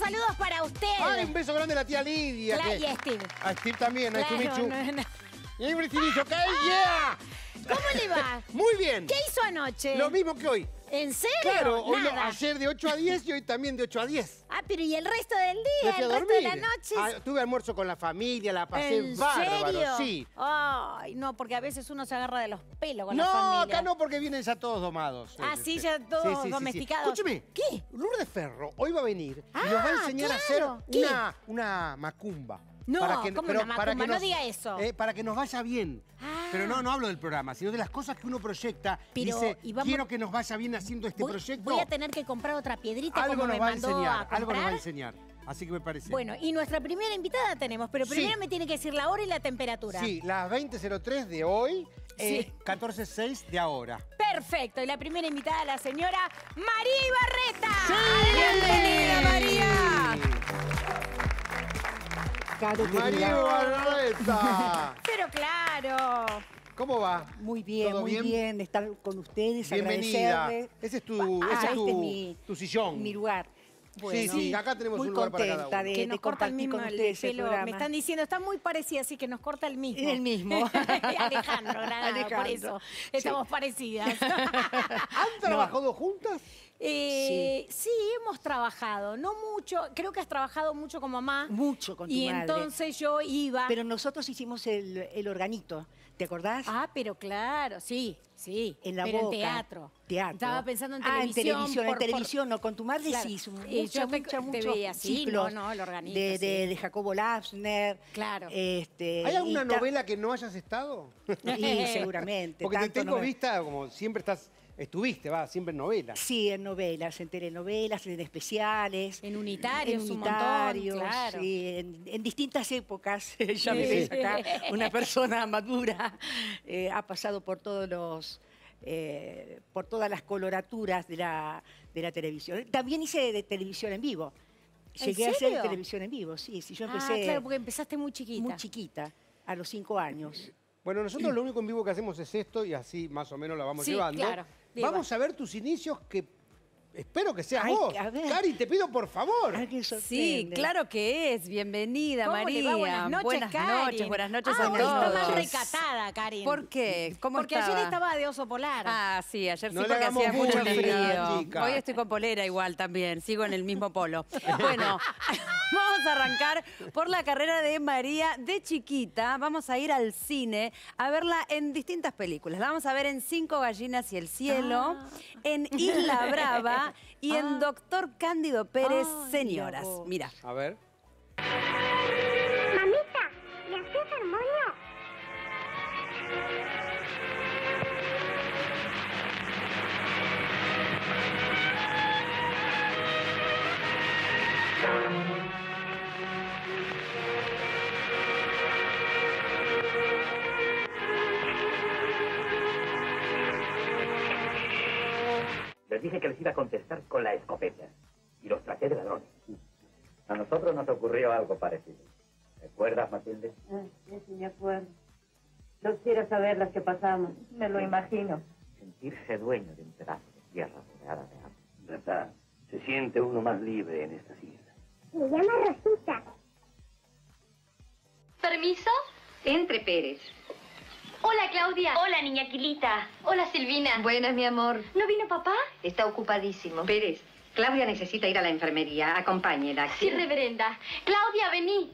saludos para usted. Ay, un beso grande a la tía Lidia. Y a Steve. A Steve también, Claro, a Steve Michu. no. Y a Steve ¿ok? ¡Yeah! ¿Cómo le va? Muy bien. ¿Qué hizo anoche? Lo mismo que hoy. ¿En serio? Claro, hoy Nada. ayer de 8 a 10 y hoy también de 8 a 10. Ah, pero ¿y el resto del Me día? fui a ¿El resto de dormir. la noche? Tuve almuerzo con la familia, la pasé ¿En bárbaro, serio? sí. Ay, no, porque a veces uno se agarra de los pelos con la No, familia. acá no, porque vienen ya todos domados. Ah, sí, ya todos domesticados. Escúcheme. ¿Qué? Lourdes Ferro hoy va a venir y nos va a enseñar a claro. hacer ¿Qué? una macumba. No, ¿cómo una macumba? que No diga eso. Para que nos vaya bien. Ah. Pero no hablo del programa, sino de las cosas que uno proyecta. Pero, Dice, y vamos- quiero que nos vaya bien haciendo este proyecto. Voy a tener que comprar otra piedrita Algo como nos me va a mandó enseñar, a comprar. algo nos va a enseñar. Así que me parece. Bueno, y nuestra primera invitada tenemos, pero primero Sí. me tiene que decir la hora y la temperatura. Sí, las 20:03 de hoy, Sí. 14:06 de ahora. Perfecto, y la primera invitada, la señora María Ibarreta. ¡Bienvenida, María! Caro, María querida. Barreta. Pero claro. ¿Cómo va? Muy bien, ¿Todo muy bien? bien de estar con ustedes, Bienvenida. agradecerles. Ese es tu, Este es tu sillón. mi lugar. Sí, sí, acá tenemos muy un lugar para cada contenta uno. de, Que nos de corta el compartir mismo con el ustedes el pelo. programa. Me están diciendo, está muy parecida, así que nos corta el mismo. El mismo. Alejandro, Granado, por Alejandro. eso. Estamos parecidas. ¿Han trabajado juntas? Sí, hemos trabajado, no mucho, creo que has trabajado mucho con mamá. Mucho con tu Y madre. entonces yo iba. Pero nosotros hicimos el organito, ¿te acordás? Ah, pero claro, sí. En la pero Boca. en teatro. Teatro. Estaba pensando en Ah, televisión. en televisión, no, con tu madre Claro. sí, Yo te muchos veía así, ciclos no, el organito, de, sí. de Jacobo Lafner. Claro. ¿Hay alguna y novela que no hayas estado? Y seguramente. Porque te tanto tengo novela. vista como siempre estuviste, siempre en novelas. Sí, en novelas, en telenovelas, en especiales. En unitarios, en un montón, unitarios, claro. sí, en distintas épocas. Ya me Sí. ves acá, una persona madura, ha pasado por todos los... por todas las coloraturas de la televisión. También hice de televisión en vivo. ¿En Llegué a serio? hacer televisión en vivo, sí. Yo empecé claro, porque empezaste muy chiquita. muy chiquita, a los 5 años. Bueno, nosotros lo único en vivo que hacemos es esto y así más o menos la vamos Sí, llevando. claro. Viva. Vamos a ver tus inicios que espero que seas Ay, vos. a ver. Cari, te pido por favor. Ay, qué Sí, sorprende. claro que es. Bienvenida, ¿Cómo María. le va? Buenas noches, Karin. buenas noches Ah, a hoy todos. está más recatada, Karin. ¿Por qué? ¿Cómo Porque estaba? ayer estaba de oso polar. Ah, sí, ayer sí No le porque hagamos hacía mucho bullying a la frío. chica. Hoy estoy con polera igual también, sigo en el mismo polo. Bueno, vamos a arrancar por la carrera de María de chiquita. Vamos a ir al cine a verla en distintas películas. La vamos a ver en 5 gallinas y el cielo, en Isla Brava y en Doctor Cándido Pérez, Ay, señoras. mira vos. Mira. A ver. Mamita, ¿me haces el moño? Les dije que les iba a contestar con la escopeta. Y los traté de ladrones. A nosotros nos ocurrió algo parecido. ¿Recuerdas, Matilde? Sí, me acuerdo. No quiero saber las que pasamos. Me lo imagino. Sentirse dueño de un pedazo de tierra rodeada de agua. ¿Verdad? Se siente uno más libre en estas islas. Me llama Rosita. ¿Permiso? Entre, Pérez. Hola, Claudia. Hola, niña Quilita. Hola, Silvina. Buenas, mi amor. ¿No vino papá? Está ocupadísimo. Pérez, Claudia necesita ir a la enfermería. Acompáñela. Sí, reverenda. Claudia, vení.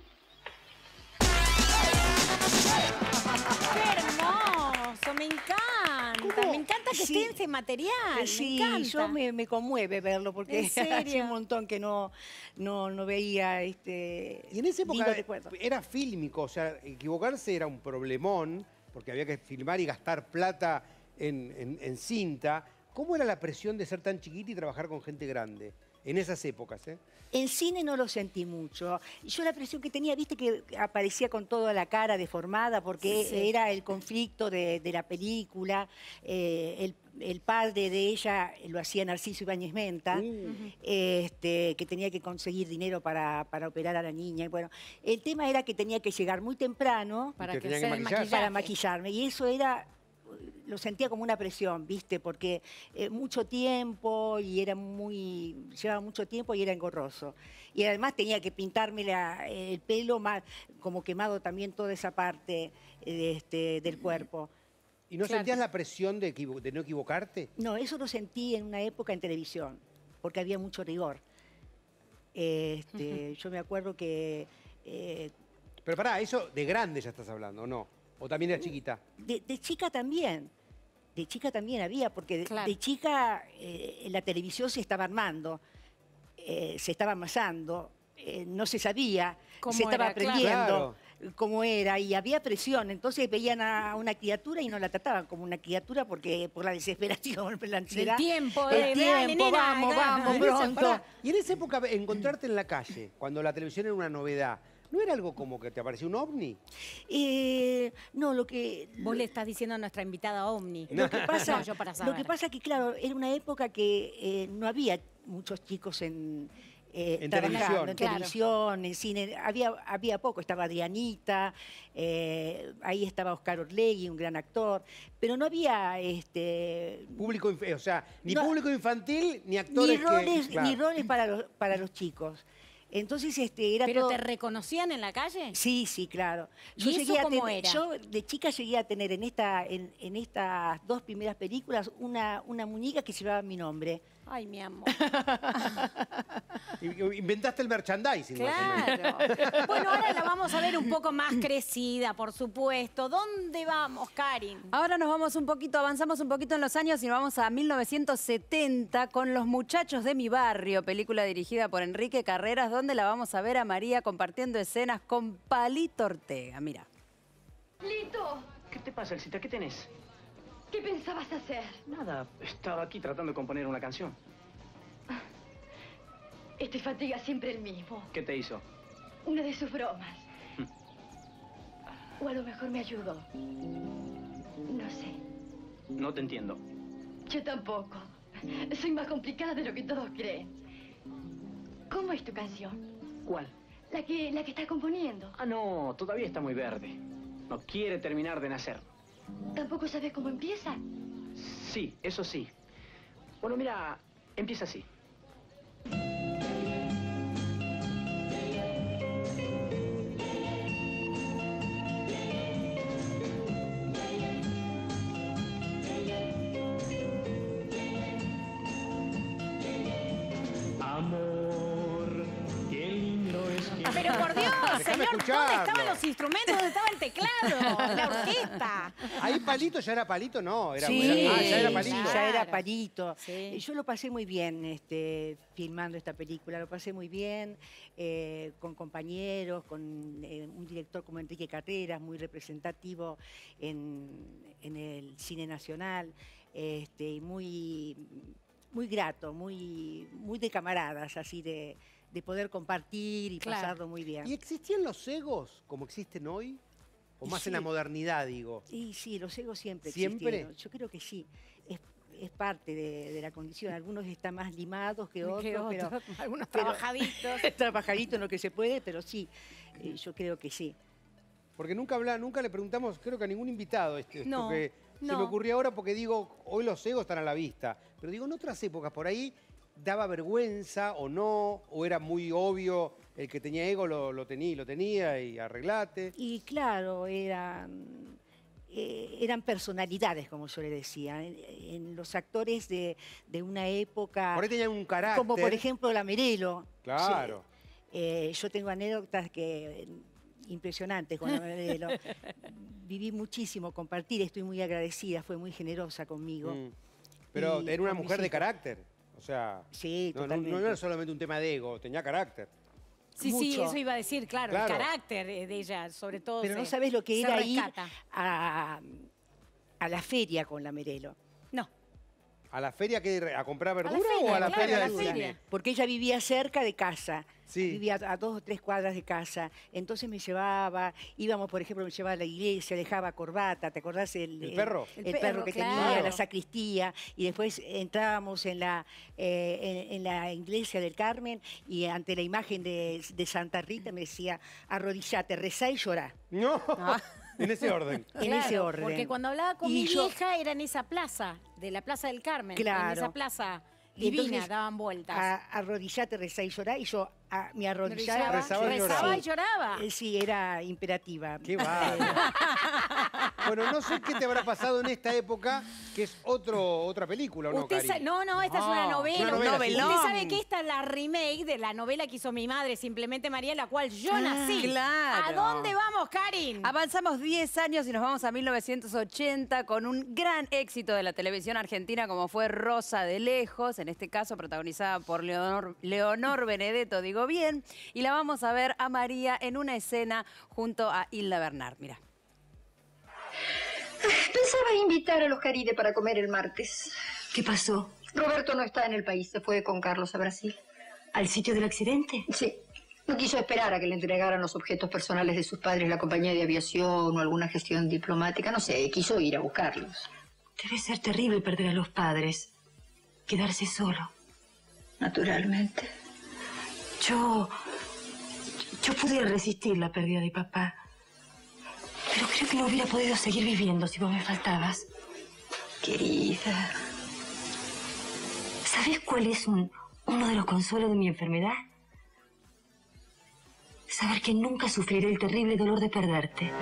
¡Qué hermoso! Me encanta. ¿Cómo? Me encanta que Sí. esté ese material. Sí, me encanta. yo me conmueve verlo porque ¿En serio? hace un montón que no veía este. Y en esa época lindo recuerdo. era fílmico, o sea, equivocarse era un problemón, porque había que filmar y gastar plata en cinta. ¿Cómo era la presión de ser tan chiquita y trabajar con gente grande? En esas épocas, ¿eh? En cine no lo sentí mucho. Yo la presión que tenía, viste que aparecía con toda la cara deformada porque Sí. era el conflicto de la película. El padre de ella lo hacía Narciso Ibáñez Menta, que tenía que conseguir dinero para operar a la niña. Y bueno, el tema era que tenía que llegar muy temprano Para que que tenía que hacer el maquillar. maquillaje. para maquillarme. Y eso era lo sentía como una presión, ¿viste? Porque mucho tiempo y llevaba mucho tiempo y era engorroso. Y además tenía que pintarme el pelo como quemado también toda esa parte del cuerpo. ¿Y no sentías la presión de no equivocarte? No, eso lo sentí en una época en televisión, porque había mucho rigor. Yo me acuerdo que... Pero pará, eso de grande ya estás hablando, ¿o no? ¿O también era chiquita? De chica también. De chica también había, porque de chica la televisión se estaba armando, se estaba amasando, no se sabía, se estaba aprendiendo cómo era, y había presión. Entonces veían a una criatura y no la trataban como una criatura por la desesperación, la ansiedad. El tiempo, vamos, pronto. Y en esa época, encontrarte en la calle, cuando la televisión era una novedad, ¿no era algo como que te apareció un ovni? No, lo que... Vos le estás diciendo a nuestra invitada ovni. Lo que pasa, No, yo para saber. Lo que pasa que, claro, era una época que no había muchos chicos trabajando en televisión, en cine. Había poco, estaba Adrianita, ahí estaba Oscar Orlegui, un gran actor, pero no había... Público, o sea, ni público infantil, ni actores ni roles para los chicos. Entonces era ¿Pero todo... te reconocían en la calle? Sí, sí, claro. ¿Y eso cómo era? Yo de chica llegué a tener en estas 2 primeras películas una muñeca que llevaba mi nombre. Ay, mi amor. Inventaste el merchandising. Claro. Bueno, ahora la vamos a ver un poco más crecida, por supuesto. ¿Dónde vamos, Karin? Ahora avanzamos un poquito en los años y nos vamos a 1970 con Los muchachos de mi barrio, película dirigida por Enrique Carreras, donde la vamos a ver a María compartiendo escenas con Palito Ortega. Mira. ¡Lito! ¿Qué te pasa, Elcita? ¿Qué tenés? ¿Qué pensabas hacer? Nada, estaba aquí tratando de componer una canción. Este fatiga siempre el mismo. ¿Qué te hizo? Una de sus bromas. O a lo mejor me ayudó. No sé. No te entiendo. Yo tampoco. Soy más complicada de lo que todos creen. ¿Cómo es tu canción? ¿Cuál? La que estás componiendo. Ah, no, todavía está muy verde. No quiere terminar de nacer. ¿Tampoco sabes cómo empieza? Sí, eso sí. Bueno, mira, empieza así. Amor, qué lindo es que... Pero por Dios, Déjame señor, escucharlo. ¿dónde estaban los instrumentos? ¿Dónde estaba el teclado? La orquesta. ¿Ahí Palito ya era Palito? No, ya era Palito. Sí, ya era Palito. Sí. Yo lo pasé muy bien filmando esta película, lo pasé muy bien, con compañeros, con un director como Enrique Carreras, muy representativo en el cine nacional, y muy grato, muy de camaradas, así de poder compartir y pasarlo muy bien. ¿Y existían los egos como existen hoy? ¿O más en la modernidad, digo? Y sí, los egos siempre ¿Siempre? existieron. Yo creo que sí. Es parte de la condición. Algunos están más limados que otros, pero algunos trabajaditos. Trabajaditos en lo que se puede, pero sí, yo creo que sí. Porque nunca le preguntamos, creo que a ningún invitado esto que se me no. ocurrió ahora, porque digo, hoy los egos están a la vista. Pero digo, en otras épocas, por ahí daba vergüenza o no, o era muy obvio, el que tenía ego lo tenía y arreglate. Y claro, eran personalidades, como yo le decía, en los actores de una época... Por ahí tenían un carácter. Como por ejemplo la Merelo. Claro. Yo tengo anécdotas impresionantes con la Merelo. Viví muchísimo compartir, estoy muy agradecida, fue muy generosa conmigo. Pero Y era una con mujer mis de hijos. carácter. O sea, Sí, no totalmente. era solamente un tema de ego, tenía carácter. Sí, Mucho. sí, eso iba a decir, claro, el carácter de ella, sobre todo. Pero no sabés lo que era ir rescata. a la feria con la Merelo. No. ¿A la feria a comprar verdura feria, o a la claro, feria a la del feria. cine? Porque ella vivía cerca de casa. Sí. Vivía a 2 o 3 cuadras de casa. Entonces me llevaba, íbamos, por ejemplo, me llevaba a la iglesia, dejaba corbata, ¿te acordás? ¿El perro? El perro que claro. tenía, la sacristía. Y después entrábamos en la iglesia del Carmen y ante la imagen de Santa Rita me decía, arrodillate, rezá y llorá. No. En ese orden. En ese orden. Porque cuando hablaba con Y mi yo- vieja era en esa plaza, de la Plaza del Carmen. Claro. En esa plaza Y divina, entonces, daban vueltas. Arrodillate, rezá y llorá. Y yo me arrodillaba. Rezaba y Rezaba y lloraba. lloraba. Sí, era imperativa. Qué bárbaro. Bueno, no sé qué te habrá pasado en esta época, que es otra película, ¿o no, Usted Cari? no, esta es una novela. Una novela, sí. Usted sabe que esta es la remake de la novela que hizo mi madre, Simplemente María, en la cual yo nací. claro. ¿A dónde vamos, Karin? Avanzamos 10 años y nos vamos a 1980 con un gran éxito de la televisión argentina como fue Rosa de Lejos, en este caso protagonizada por Leonor Benedetto, digo bien, y la vamos a ver a María en una escena junto a Hilda Bernard. Mira. Pensaba invitar a los Caride para comer el martes. ¿Qué pasó? Roberto no está en el país, se fue con Carlos a Brasil. ¿Al sitio del accidente? Sí. No quiso esperar a que le entregaran los objetos personales de sus padres, la compañía de aviación o alguna gestión diplomática. No sé, quiso ir a buscarlos. Debe ser terrible perder a los padres. Quedarse solo. Naturalmente. Yo pude resistir la pérdida de papá. Pero creo que no hubiera podido seguir viviendo si vos me faltabas. Querida. ¿Sabes cuál es uno de los consuelos de mi enfermedad? Saber que nunca sufriré el terrible dolor de perderte.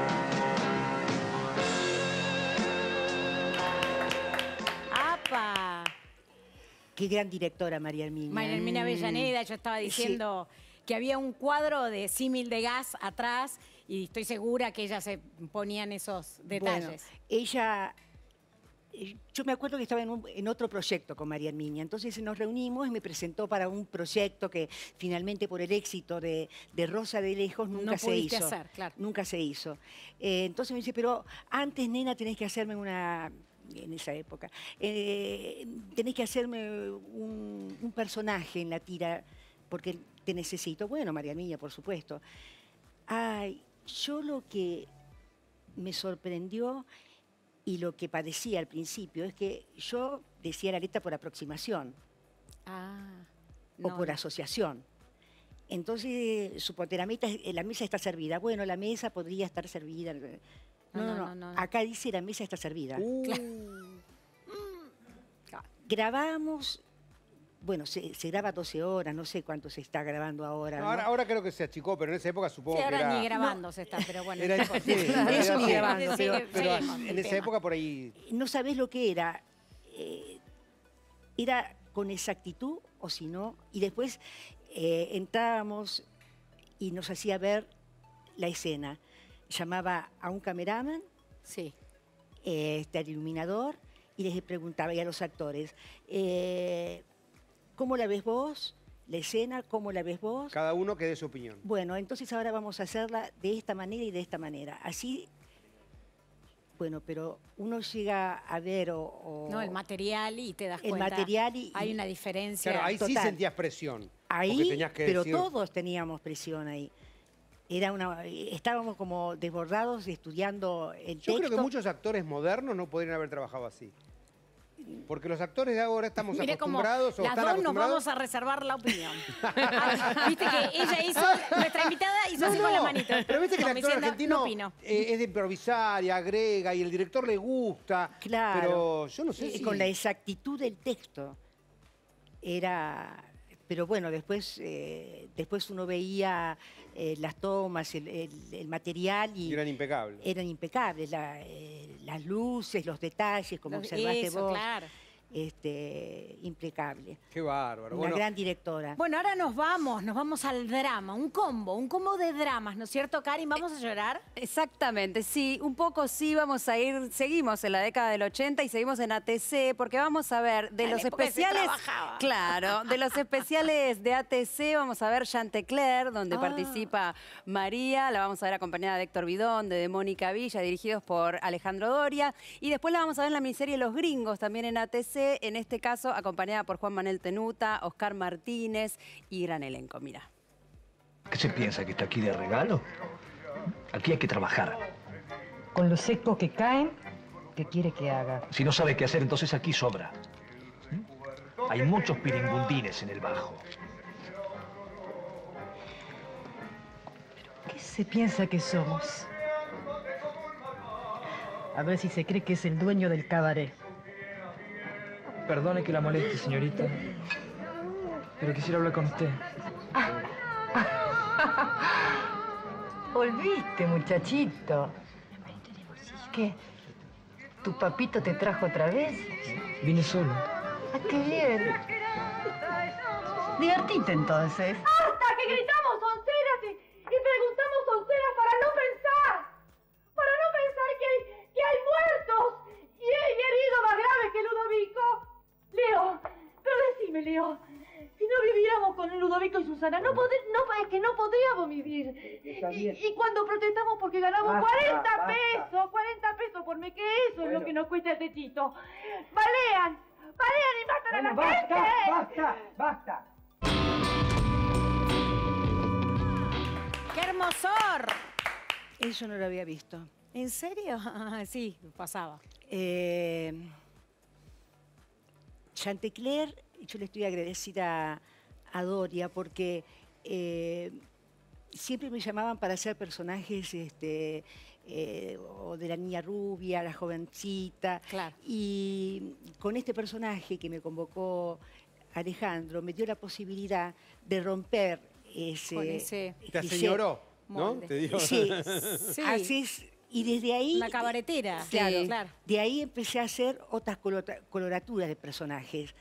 ¡Apa! Qué gran directora, María Herminia. María Herminia Avellaneda, yo estaba diciendo que había un cuadro de símil de gas atrás y estoy segura que ella se ponía en esos detalles. Bueno, ella... Yo me acuerdo que estaba en otro proyecto con María Herminia, entonces nos reunimos y me presentó para un proyecto que finalmente por el éxito de Rosa de Lejos nunca se pudiste hizo. hacer, claro. Nunca se hizo. Entonces me dice, pero antes, nena, tenés que hacerme una... En esa época. Tenés que hacerme un personaje en la tira porque te necesito. Bueno, María Herminia, por supuesto. Ay, yo lo que me sorprendió y lo que padecía al principio es que yo decía la letra por aproximación o por asociación. Entonces, suponte, la mesa está servida. Bueno, la mesa podría estar servida. No. Acá dice la mesa está servida. Grabamos, bueno, se graba 12 horas, no sé cuánto se está grabando ahora. No, ahora creo que se achicó, pero en esa época supongo Sí, que ahora era... ni grabando se está, pero bueno. Era, no sí, importa. Eso ni sí, grabando, pero en esa época por ahí... No sabés lo que era. Era con exactitud o si no. Y después entrábamos y nos hacía ver la escena. Llamaba a un cameraman, al iluminador, y les preguntaba, y a los actores, ¿cómo la ves vos? La escena, ¿cómo la ves vos? Cada uno que dé su opinión. Bueno, entonces ahora vamos a hacerla de esta manera y de esta manera. Así, bueno, pero uno llega a ver No, el material y te das el cuenta. material y hay una diferencia. Claro, ahí sí total. sentías presión. Ahí, porque tenías que pero decir... todos teníamos presión ahí. Estábamos como desbordados estudiando el texto. Yo creo que muchos actores modernos no podrían haber trabajado así. Porque los actores de ahora estamos Mire como acostumbrados o las están dos nos acostumbrados... vamos a reservar la opinión. Viste que ella hizo, nuestra invitada hizo así con la manito. Pero viste que el como actor diciendo, argentino no opino. es de improvisar y agrega y el director le gusta. Claro. Pero yo no sé si... Con la exactitud del texto. Pero bueno, después uno veía las tomas, el material y eran impecables. Eran impecables, las luces, los detalles, como observaste vos. Claro. Impecable. Qué bárbaro. Una gran directora. Bueno, ahora nos vamos al drama, un combo de dramas, ¿no es cierto, Karin? ¿Vamos a llorar? Exactamente, sí, un poco sí, vamos a ir, seguimos en la década del 80 y seguimos en ATC, porque vamos a ver de los especiales, claro, de los especiales de ATC, vamos a ver Chantecler, donde participa María, la vamos a ver acompañada de Héctor Bidón, de Mónica Villa, dirigidos por Alejandro Doria, y después la vamos a ver en la miniserie Los Gringos, también en ATC, en este caso acompañada por Juan Manuel Tenuta, Oscar Martínez y gran elenco, mira. ¿Qué se piensa, que está aquí de regalo? Aquí hay que trabajar. Con los secos que caen, ¿qué quiere que haga? Si no sabe qué hacer, entonces aquí sobra. Hay muchos piringundines en el bajo. ¿Qué se piensa que somos? A ver si se cree que es el dueño del cabaret. Perdone que la moleste, señorita. Pero quisiera hablar con usted. Volviste, muchachito. ¿Qué? ¿Tu papito te trajo otra vez? Vine solo. Ah, qué bien. Divertite entonces. ¡Hasta que gritamos onceras y preguntamos onceras para no pensar! Para no pensar que hay muertos y hay heridos más graves que Ludovico. Leo, pero decime, Leo, si no viviéramos con Ludovico y Susana, es que no podríamos vivir. Y cuando protestamos porque ganamos 40 pesos por mes, que eso es lo que nos cuesta el techito. Balean y matan a la gente. ¡Basta! ¡Qué hermosor! Eso no lo había visto. ¿En serio? Sí, pasaba. Chantecler, yo le estoy agradecida a Doria porque siempre me llamaban para hacer personajes o de la niña rubia, la jovencita. Claro. Y con este personaje que me convocó Alejandro, me dio la posibilidad de romper ese... Te aseñoró, ¿no? Te dio. Sí, Sí. así es. Y desde ahí... Una cabaretera. Claro. De ahí empecé a hacer otras coloraturas de personajes.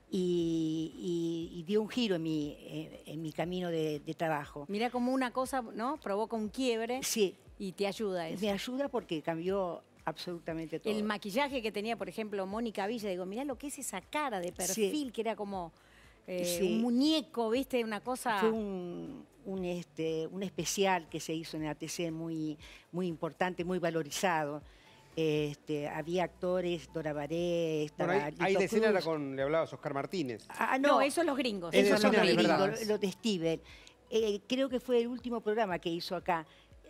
Y dio un giro en mi camino de trabajo. Mirá como una cosa, ¿no? Provoca un quiebre. Sí. Y te ayuda eso. Me ayuda porque cambió absolutamente todo. El maquillaje que tenía, por ejemplo, Mónica Villa, digo, mirá lo que es esa cara de perfil, Sí. que era como Sí. un muñeco, ¿viste? Una cosa... Fue un especial que se hizo en ATC muy importante, muy valorizado. Había actores, Dora Baré, estaba Bueno, ahí Lito de escena Cruz. era le hablabas a Oscar Martínez. No, eso es los gringos. Eso Eso es no de lo verdad. lo de Steven. Creo que fue el último programa que hizo acá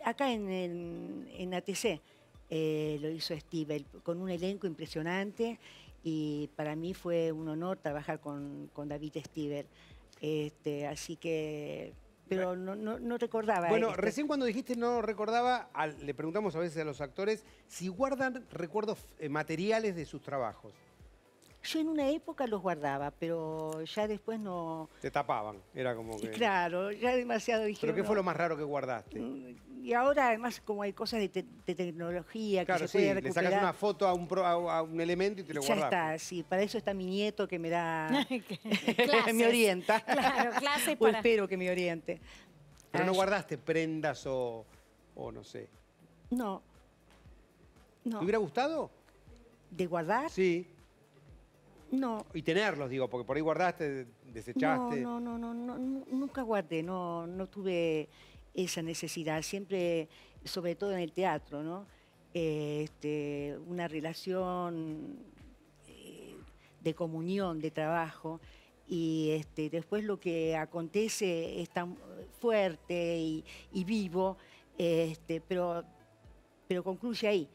en ATC. Lo hizo Steven, con un elenco impresionante. Y para mí fue un honor trabajar con David Steven. Así que... Pero no recordaba. Bueno, recién cuando dijiste no recordaba, le preguntamos a veces a los actores si guardan recuerdos materiales de sus trabajos. Yo en una época los guardaba, pero ya después no... Te tapaban, era como que... Claro, ya demasiado dijeron... ¿Pero qué fue lo más raro que guardaste? Y ahora además como hay cosas de tecnología Claro, que se sí, puede le recuperar... sacas una foto a un elemento y te lo Ya guardas. está, sí. Para eso está mi nieto que me da... Clases. me orienta. Claro, clases O para... espero que me oriente. Pero no guardaste prendas o no sé. No. ¿Te hubiera gustado? ¿De guardar? Sí. No. Y tenerlos, digo, porque por ahí guardaste, desechaste. No, nunca guardé, no tuve esa necesidad. Siempre, sobre todo en el teatro, ¿no? Una relación de comunión, de trabajo. Y después lo que acontece es tan fuerte y vivo, pero concluye ahí.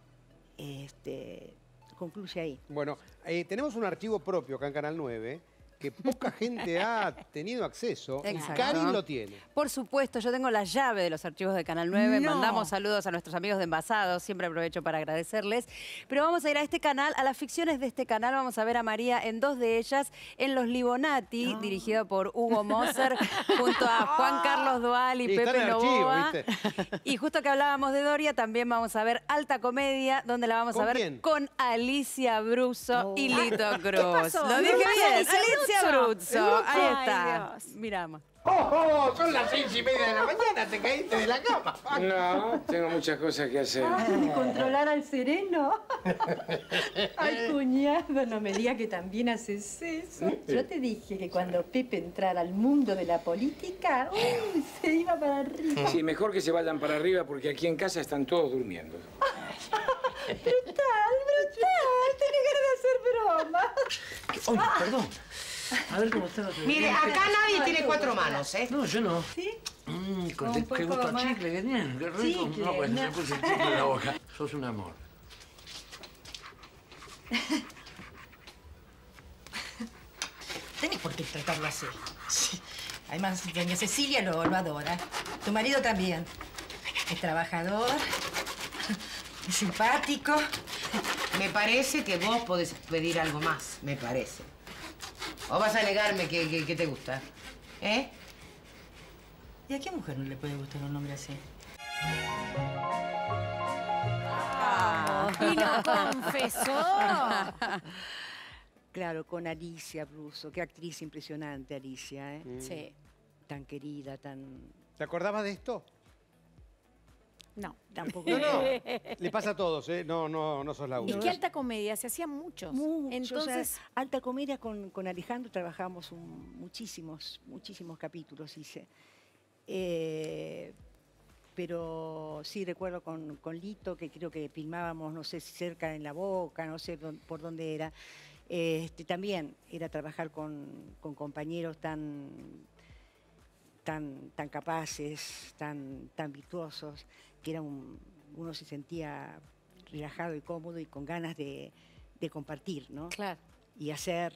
Concluye ahí. Bueno, tenemos un archivo propio acá en Canal 9 que poca gente ha tenido acceso. Exacto. Karin lo tiene. Por supuesto, yo tengo la llave de los archivos de Canal 9. No. Mandamos saludos a nuestros amigos de Envasados. Siempre aprovecho para agradecerles. Pero vamos a ir a este canal, a las ficciones de este canal. Vamos a ver a María en dos de ellas. En Los Libonati, dirigido por Hugo Moser, junto a Juan Carlos Dual y Sí, está en Pepe el archivo, Novoa. ¿viste? Y justo que hablábamos de Doria, también vamos a ver Alta Comedia, donde la vamos a ¿Con ver quién? con Alicia Bruzo y Lito Cruz. pasó? Lo dije ¿Qué pasó, bien, Alicia Alicia Bruzo? Bruzo. Ahí Ay, está. Dios. Miramos. ¡Oh, son las 6:30 de la mañana! ¡Te caíste de la cama! No, tengo muchas cosas que hacer. ¿Controlar al sereno? Ay, cuñado, no me digas que también haces eso. Yo te dije que cuando Pepe entrara al mundo de la política, se iba para arriba. Sí, mejor que se vayan para arriba porque aquí en casa están todos durmiendo. Brutal, tenés ganas de hacer bromas. Oye, perdón. A ver cómo están los... Mire, acá nadie tiene 4 manos, ¿eh? No, yo no. ¿Sí? Qué gusto a chicle que tienen, qué rico. Chicle, No, pues no. me puse el chicle en la boca. Sos un amor. Tenés por qué tratarlo así. Sí. Además, doña Cecilia lo adora. Tu marido también. Es trabajador. simpático. Me parece que vos podés pedir algo más, me parece. ¿O vas a negarme que te gusta? ¿Eh? ¿Y a qué mujer no le puede gustar un hombre así? Y lo confesó. Claro, con Alicia Bruso. Qué actriz impresionante, Alicia, ¿eh? Sí. Tan querida, tan... ¿Te acordabas de esto? No. Tampoco. No. Le pasa a todos, ¿eh? No sos la ¿Y única. qué alta comedia? Se hacían muchos. Entonces, alta comedia con Alejandro trabajamos muchísimos capítulos, hice. Pero sí recuerdo con Lito, que creo que filmábamos, no sé si cerca en La Boca, no sé por dónde era. También era trabajar con compañeros tan capaces, tan virtuosos, que uno se sentía relajado y cómodo y con ganas de compartir, ¿no? Claro. Y hacer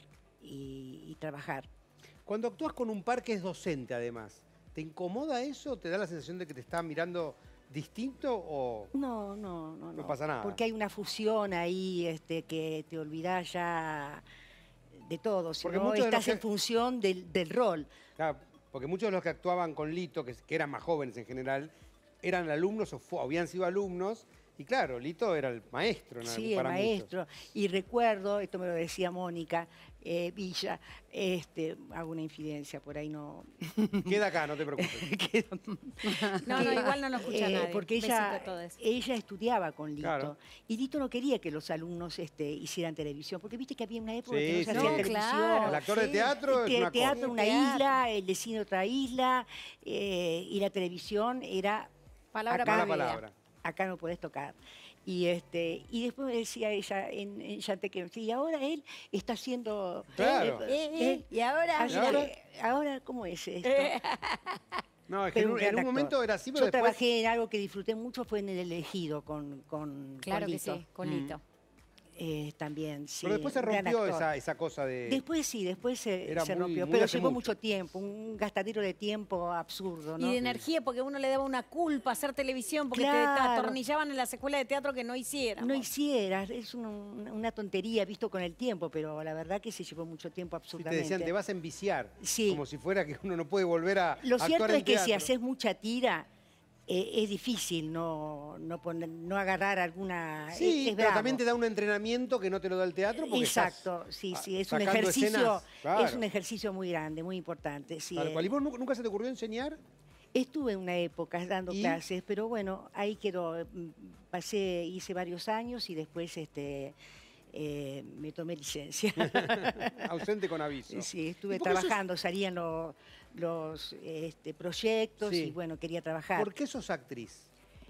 y trabajar. Cuando actúas con un par que es docente, además, ¿te incomoda eso? ¿Te da la sensación de que te está mirando distinto o...? No pasa nada. Porque hay una fusión ahí que te olvidás ya de todo, sino estás en función del rol. Claro, porque muchos de los que actuaban con Lito, que eran más jóvenes en general, eran alumnos o habían sido alumnos, y claro, Lito era el maestro. Sí, para el maestro. muchos. Y recuerdo, esto me lo decía Mónica Villa, hago una infidencia, por ahí no... Queda acá, no te preocupes. No, igual no nos escucha nadie. Porque Besito a todos. ella estudiaba con Lito. Claro. Y Lito no quería que los alumnos hicieran televisión, porque viste que había una época que no se hacía No, televisión. claro. El actor de teatro es una teatro cosa. una isla, el de cine otra isla, y la televisión era... Palabra acá, para palabra. Acá no podés tocar. Y después me decía ella en Chantequén, y ahora él está haciendo... Claro. ¿Y ahora? Ahora, ¿cómo es esto? No, es que Pero en un momento era así, pero Yo después... trabajé en algo que disfruté mucho, fue en El Elegido con Claro que Lito. sí, con Lito. También, sí. Pero después se gran rompió actor. esa cosa de... Después se Era rompió, muy pero hace llevó mucho. mucho tiempo, un gastadero de tiempo absurdo, ¿no? Y de energía, porque uno le daba una culpa a hacer televisión, porque te Claro. atornillaban en las escuelas de teatro que no hicieran. No hicieras, es una tontería visto con el tiempo, pero la verdad que se llevó mucho tiempo Sí, te absolutamente. decían, te vas a enviciar. Sí. Como si fuera que uno no puede volver a Lo actuar cierto en es que si teatro. haces mucha tira, es difícil no agarrar alguna... Sí, es pero bravo. también te da un entrenamiento que no te lo da el teatro porque Exacto, estás sí, es un sacando ejercicio, escenas, claro. es un ejercicio muy grande, muy importante. Sí, Tal cual. ¿Y vos nunca se te ocurrió enseñar? Estuve una época dando ¿Y? clases, pero bueno, ahí quedó. Hice varios años y después me tomé licencia. Ausente con aviso. Sí, estuve ¿Y por qué trabajando, salían los proyectos Sí. y bueno, quería trabajar. ¿Por qué sos actriz?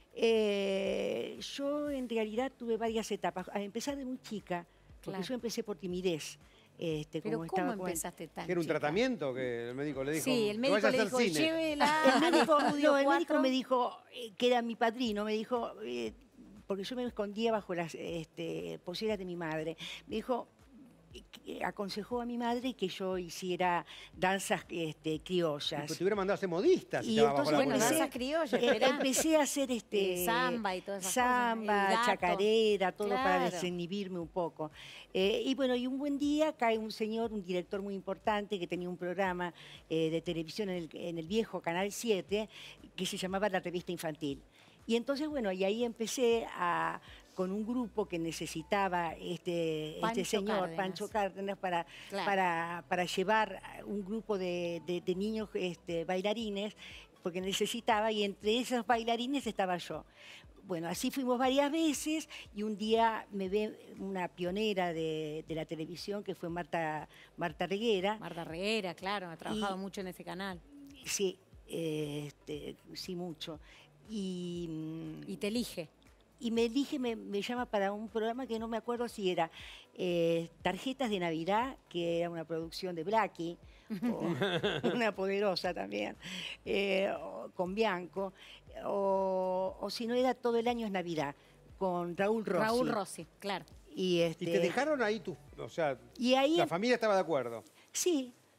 Yo en realidad tuve varias etapas. A empezar de muy chica, porque Claro. yo empecé por timidez. Pero como ¿cómo estaba con- empezaste tan ¿Que era un chica? tratamiento que el médico le dijo? Sí, el "Que médico vaya a le hacer dijo, cine"? llévela El al médico, estudio el médico 4. me dijo, que era mi padrino, me dijo, porque yo me escondía bajo las poseras de mi madre, me dijo, aconsejó a mi madre que yo hiciera danzas criollas. Pues te hubiera mandado a ser modista si Y te va bajo entonces, la bueno, polera. danzas criollas, esperá. empecé a hacer Samba y todas esas samba, cosas, el gato. chacarera, todo para Claro. desinhibirme un poco. Y bueno, y un buen día cae un señor, un director muy importante que tenía un programa de televisión en el viejo Canal 7 que se llamaba La Revista Infantil. Y entonces, bueno, y ahí empecé con un grupo que necesitaba este Pancho señor, Cárdenas. Pancho Cárdenas, para llevar un grupo de niños bailarines, porque necesitaba, y entre esos bailarines estaba yo. Bueno, así fuimos varias veces y un día me ve una pionera de la televisión que fue Marta Reguera. Marta Reguera, claro, ha trabajado mucho en ese canal. Sí, sí, mucho. Y te elige. Y me elige, me llama para un programa que no me acuerdo si era Tarjetas de Navidad, que era una producción de Blackie, una poderosa también, con Bianco, o si no era Todo el año es Navidad, con Raúl Rossi. Raúl Rossi, claro. ¿Y te dejaron ahí o sea, y ahí la familia estaba de acuerdo? Sí.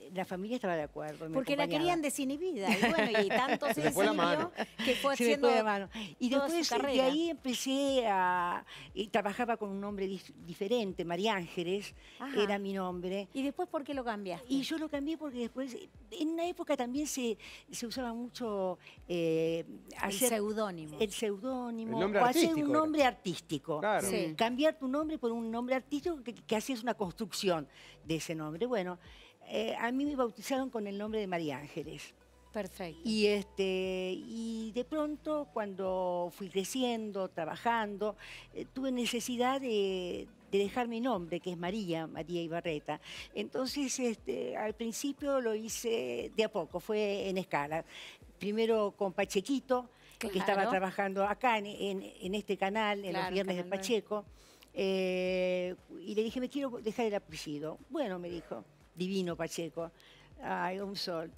La familia estaba de acuerdo. Porque la querían desinhibida. Y bueno, y tanto se fue la desinhibió que fue Se me haciendo fue la mano. Y toda después su de carrera. ahí empecé a... y trabajaba con un nombre diferente, María Ángeles, Ajá. era mi nombre. ¿Y después por qué lo cambiaste? Y yo lo cambié porque después, en una época también se usaba mucho el seudónimo. El seudónimo. El nombre o hacer artístico un era. nombre artístico. Claro. Sí. Cambiar tu nombre por un nombre artístico que hacías una construcción de ese nombre. Bueno, a mí me bautizaron con el nombre de María Ángeles. Perfecto. Y de pronto, cuando fui creciendo, trabajando, tuve necesidad de dejar mi nombre, que es María Ibarreta. Entonces, al principio lo hice de a poco, fue en escala. Primero con Pachequito, que estaba trabajando acá en este canal, en los Viernes de Pacheco. Y le dije, me quiero dejar el apellido. Bueno, me dijo, divino Pacheco. Ay, un sol.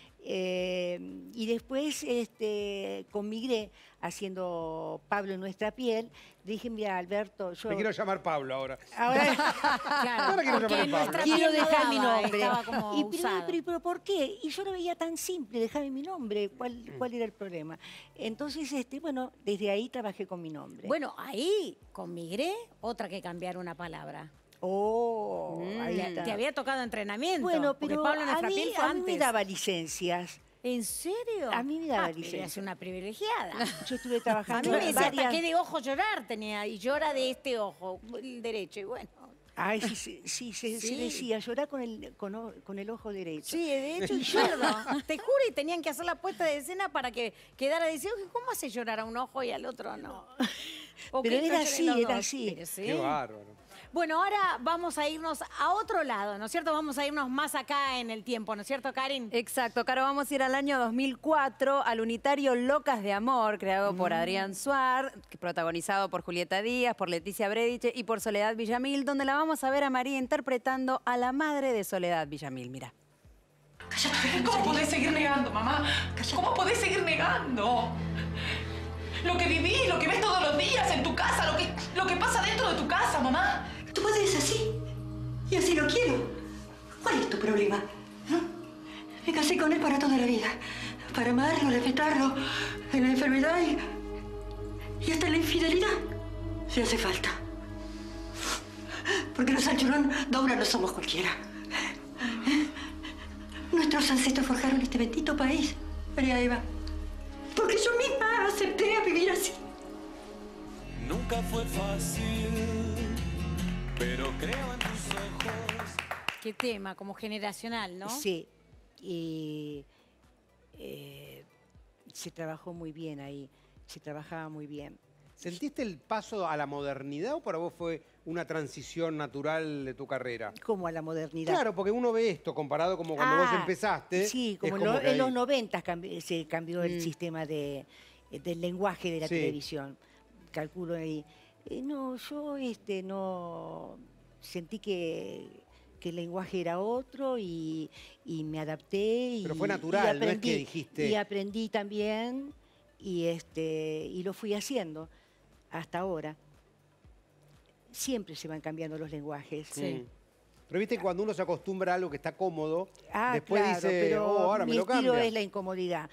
Y después con Migré, haciendo Pablo en nuestra piel, le dije, mira, Alberto, yo... Te quiero llamar Pablo ahora. Ahora, Ahora quiero llamar Pablo. Quiero dejar mi nombre. Estaba como usado. Pero ¿por qué? Y yo lo veía tan simple, dejarme mi nombre. ¿Cuál era el problema? Entonces, bueno, desde ahí trabajé con mi nombre. Bueno, ahí, con Migré, otra que cambiar una palabra. Ahí está. Te había tocado entrenamiento. Bueno, porque pero Pablo en nuestra piel fue a mí me antes. daba licencias. ¿En serio? A mí me daba pero licencia. eres una privilegiada. Yo estuve A trabajando mí me decía, varias... hasta qué de ojo llorar tenía. Y llora de este ojo, el derecho. Y bueno. Ay, sí, se decía, llorar con el ojo derecho. Sí, de hecho, izquierdo. Te juro, y tenían que hacer la puesta de escena para que quedara diciendo, ¿cómo hace llorar a un ojo y al otro no? O Pero que era no lloren los dos. así. Pero sí. Qué bárbaro. Bueno, ahora vamos a irnos a otro lado, ¿no es cierto? Vamos a irnos más acá en el tiempo, ¿no es cierto, Karin? Exacto, Caro, vamos a ir al año 2004, al unitario Locas de Amor, creado por Adrián Suar, protagonizado por Julieta Díaz, por Leticia Brediche y por Soledad Villamil, donde la vamos a ver a María interpretando a la madre de Soledad Villamil. Mirá. ¿Cómo podés seguir negando, mamá? ¿Cómo podés seguir negando? Lo que viví, lo que ves todos los días en tu casa, lo que pasa dentro de tu casa, mamá. Tu padre es así. Y así lo quiero. ¿Cuál es tu problema? Me casé con él para toda la vida. Para amarlo, respetarlo, en la enfermedad y hasta en la infidelidad. Si hace falta. Porque los Sanchurrón de ahora no somos cualquiera. Nuestros ancestros forjaron este bendito país, María Eva. Porque yo misma acepté a vivir así. Nunca fue fácil, pero creo en tus ojos. Qué tema, como generacional, ¿no? Sí. Y se trabajó muy bien ahí. Se trabajaba muy bien. ¿Sentiste el paso a la modernidad o para vos fue una transición natural de tu carrera? Como a la modernidad. Claro, porque uno ve esto comparado como cuando vos empezaste. Sí, es como que en los ahí- 90 se cambió el sistema del lenguaje de la Sí. televisión. Calculo ahí. No, yo no sentí que el lenguaje era otro y me adapté. Pero fue y natural, no es aprendí, que dijiste- Y aprendí también y lo fui haciendo hasta ahora. Siempre se van cambiando los lenguajes. Sí. Pero viste que cuando uno se acostumbra a algo que está cómodo, Ah, después claro, dice, pero ahora mi me lo estilo cambia. es la incomodidad.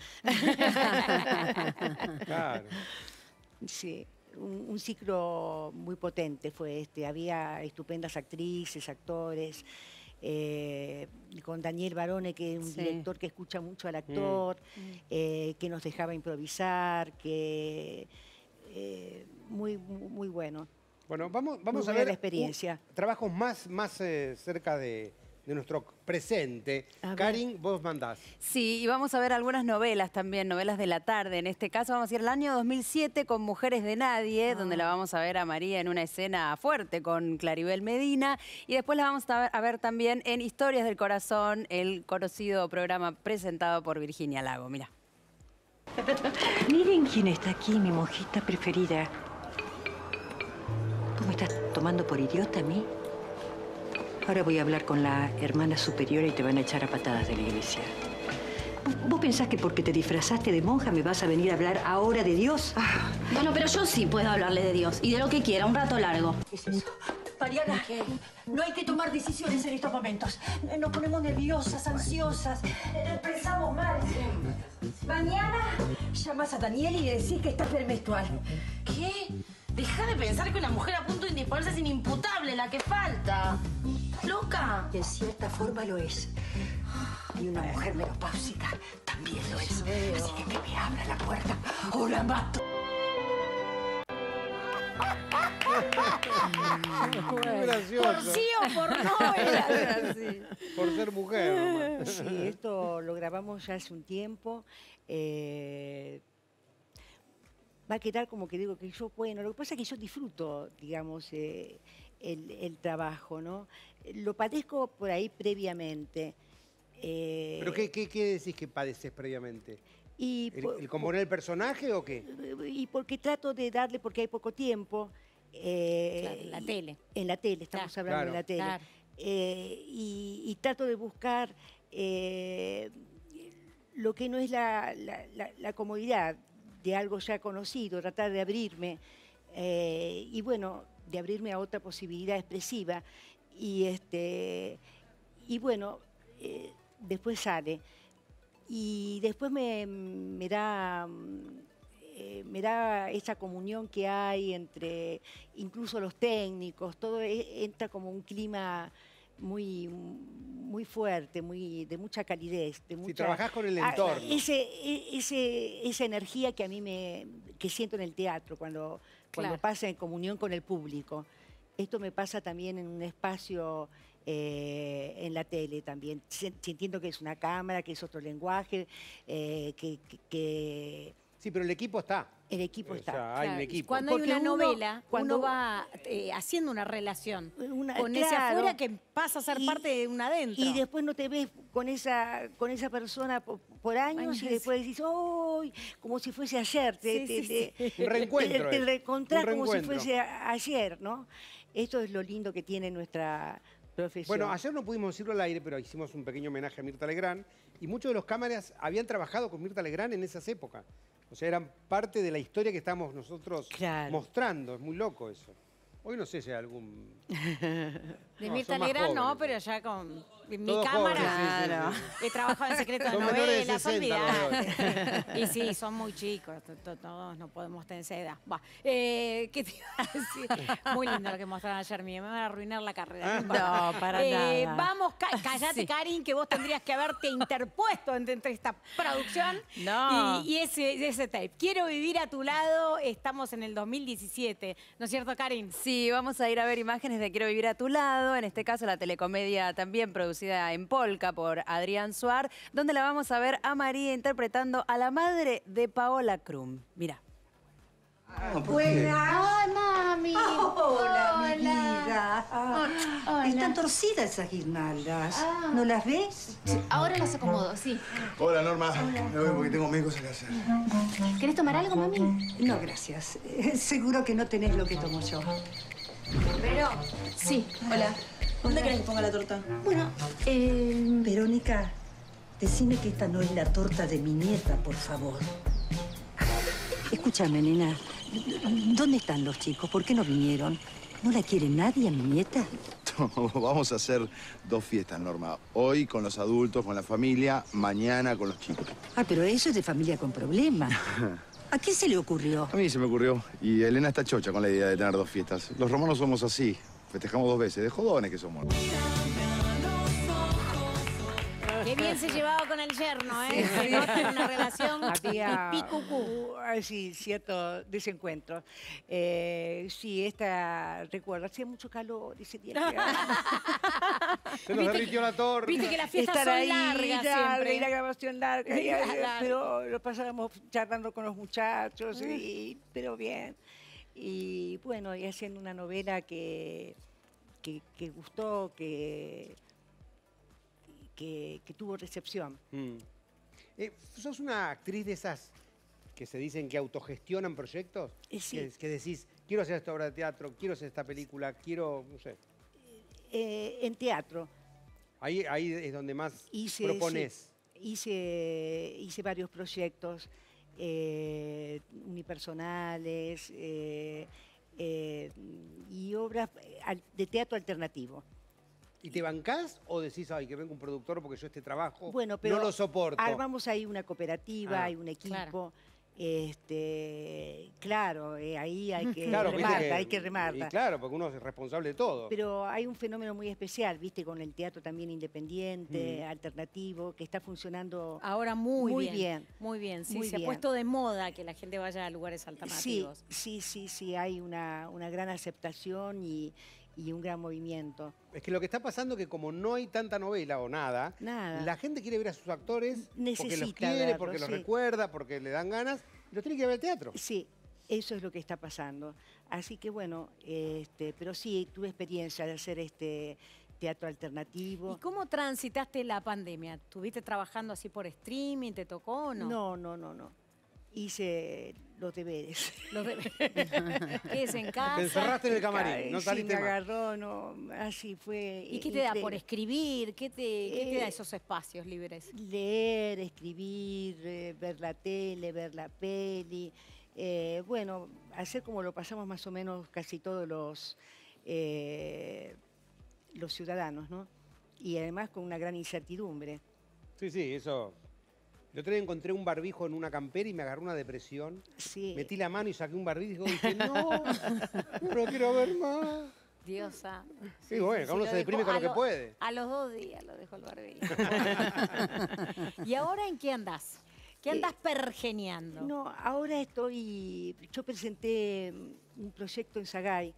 Claro. Sí, un ciclo muy potente fue este. Había estupendas actrices, actores, con Daniel Barone, que es un Sí. director que escucha mucho al actor, que nos dejaba improvisar, que muy bueno. Bueno, vamos Muy a buena ver la experiencia. trabajos más cerca de nuestro presente. A ver. Karin, vos mandás. Sí, y vamos a ver algunas novelas también, novelas de la tarde. En este caso vamos a ir al año 2007 con Mujeres de Nadie, donde la vamos a ver a María en una escena fuerte con Claribel Medina. Y después la vamos a ver también en Historias del Corazón, el conocido programa presentado por Virginia Lago. Mira. Miren quién está aquí, mi monjita preferida. ¿Tú me estás tomando por idiota a mí? Ahora voy a hablar con la hermana superiora y te van a echar a patadas de la iglesia. ¿Vos pensás que porque te disfrazaste de monja me vas a venir a hablar ahora de Dios? Bueno, pero yo sí puedo hablarle de Dios y de lo que quiera, un rato largo. ¿Qué es eso? Mariana, no hay que tomar decisiones en estos momentos. Nos ponemos nerviosas, ansiosas, pensamos mal. Mañana llamas a Daniel y le decís que está premenstrual. ¿Qué? Deja de pensar que una mujer a punto de indisponerse es inimputable, la que falta. ¿Loca? De cierta forma lo es. Y una mujer menopáusica también lo es. Así que me abra la puerta o la mato. Muy gracioso. Por sí o por no. Era así. Por ser mujer. nomás. Sí, esto lo grabamos ya hace un tiempo. Va a quedar como que digo que yo, bueno, lo que pasa es que yo disfruto, digamos, el trabajo, ¿no? Lo padezco por ahí previamente. ¿Pero qué decís que padeces previamente? Y ¿El componer el personaje o qué? Y porque trato de darle, porque hay poco tiempo. Claro, la tele. En la tele, estamos hablando de la tele. Claro. Y trato de buscar lo que no es la comodidad de algo ya conocido, tratar de abrirme, y bueno, de abrirme a otra posibilidad expresiva. Y bueno, después sale. Y después me da esa comunión que hay entre incluso los técnicos, todo entra como un clima muy fuerte, de mucha calidez. Si trabajás con el entorno. Esa energía que a mí que siento en el teatro cuando pasa en comunión con el público. Esto me pasa también en un espacio en la tele también. Entiendo que es una cámara, que es otro lenguaje, Sí, pero el equipo está. El equipo está. O sea, hay un equipo. Cuando hay una novela, uno va haciendo una relación con ese afuera que pasa a ser parte de una adentro. Y después no te ves con esa persona por años y después decís, ¡ay! Como si fuese ayer. Un reencuentro. Te reencontrás como si fuese ayer, ¿no? Esto es lo lindo que tiene nuestra profesión. Bueno, ayer no pudimos decirlo al aire, pero hicimos un pequeño homenaje a Mirta Legrand y muchos de los cámaras habían trabajado con Mirta Legrand en esas épocas. O sea, eran parte de la historia que estamos nosotros mostrando. Es muy loco eso. Hoy no sé si hay algún... De Mirta Legrand no, pero ya con mi cámara he trabajado en secreto de novelas, olvidate. Y sí, son muy chicos, todos no podemos tener esa edad. ¿Qué te iba a decir? Muy lindo lo que mostraron ayer, me van a arruinar la carrera. No, para nada. Vamos, callate, Karin, que vos tendrías que haberte interpuesto entre esta producción y ese tape. Quiero vivir a tu lado, estamos en el 2017, ¿no es cierto, Karin? Sí, vamos a ir a ver imágenes de Quiero vivir a tu lado, en este caso la telecomedia también producida en Polka por Adrián Suar, donde la vamos a ver a María interpretando a la madre de Paola Krum. Mirá. Buenas. Ay, mami. Hola, mi vida. Están torcidas esas guirnaldas. ¿No las ves? Ahora las acomodo, sí. Hola, Norma. Me voy porque tengo mil cosas que hacer. ¿Querés tomar algo, mami? No, gracias. Seguro que no tenés lo que tomo yo. Pero, sí, hola. ¿Dónde querés que ponga la torta? Bueno, Verónica, decime que esta no es la torta de mi nieta, por favor. Escúchame, nena. ¿Dónde están los chicos? ¿Por qué no vinieron? ¿No la quiere nadie a mi nieta? Vamos a hacer dos fiestas, Norma. Hoy con los adultos, con la familia, mañana con los chicos. Ah, pero eso es de familia con problemas. ¿A quién se le ocurrió? A mí se me ocurrió. Y Elena está chocha con la idea de tener dos fiestas. Los romanos somos así. Festejamos dos veces. De jodones que somos. Qué bien se llevaba con el yerno, ¿eh? Se nota una relación pipí-cucú. Sí, cierto desencuentro. Sí, recuerdo, hacía mucho calor ese día. Se nos derritió la torta. Viste que las fiestas son largas siempre. Y la grabación larga. Pero lo pasábamos charlando con los muchachos, pero bien. Y bueno, y haciendo una novela que gustó, que tuvo recepción. ¿Sos una actriz de esas que se dicen que autogestionan proyectos? Sí. Que decís, quiero hacer esta obra de teatro, quiero hacer esta película, quiero, no sé. En teatro. Ahí es donde más propones. Sí. Hice varios proyectos unipersonales, y obras de teatro alternativo. ¿Y te bancás o decís, ay, que venga un productor porque yo este trabajo pero no lo soporto? Armamos ahí una cooperativa, hay un equipo. Claro. Claro, ahí hay que remarla, Y claro, porque uno es responsable de todo. Pero hay un fenómeno muy especial, ¿viste? Con el teatro también independiente, alternativo, que está funcionando ahora muy bien. Sí, muy se ha bien. puesto de moda que la gente vaya a lugares alternativos. Sí, hay una gran aceptación y un gran movimiento. Es que lo que está pasando es que como no hay tanta novela o nada, la gente quiere ver a sus actores porque los quiere, porque los recuerda, porque le dan ganas, y los tiene que ir a ver al teatro. Sí, eso es lo que está pasando. Así que bueno, pero sí, tuve experiencia de hacer este teatro alternativo. ¿Y cómo transitaste la pandemia? ¿Estuviste trabajando así por streaming? ¿Te tocó o no? No. Hice los deberes. ¿Qué es en casa? Te encerraste en el camarín, no saliste más. Me agarró, no, así fue. ¿Y qué te da por escribir? ¿Qué te da esos espacios libres? Leer, escribir, ver la tele, ver la peli. Bueno, hacer como lo pasamos más o menos casi todos los ciudadanos, ¿no? Y además con una gran incertidumbre. Sí, eso. El otro día encontré un barbijo en una campera y me agarró una depresión. Sí. Metí la mano y saqué un barbijo y dije, no quiero ver más. Diosa. Sí, bueno, uno se deprime con lo que puede. A los 2 días lo dejó el barbijo. ¿Y ahora en qué andás? ¿Qué andás pergeñando? No, ahora yo presenté un proyecto en Sagay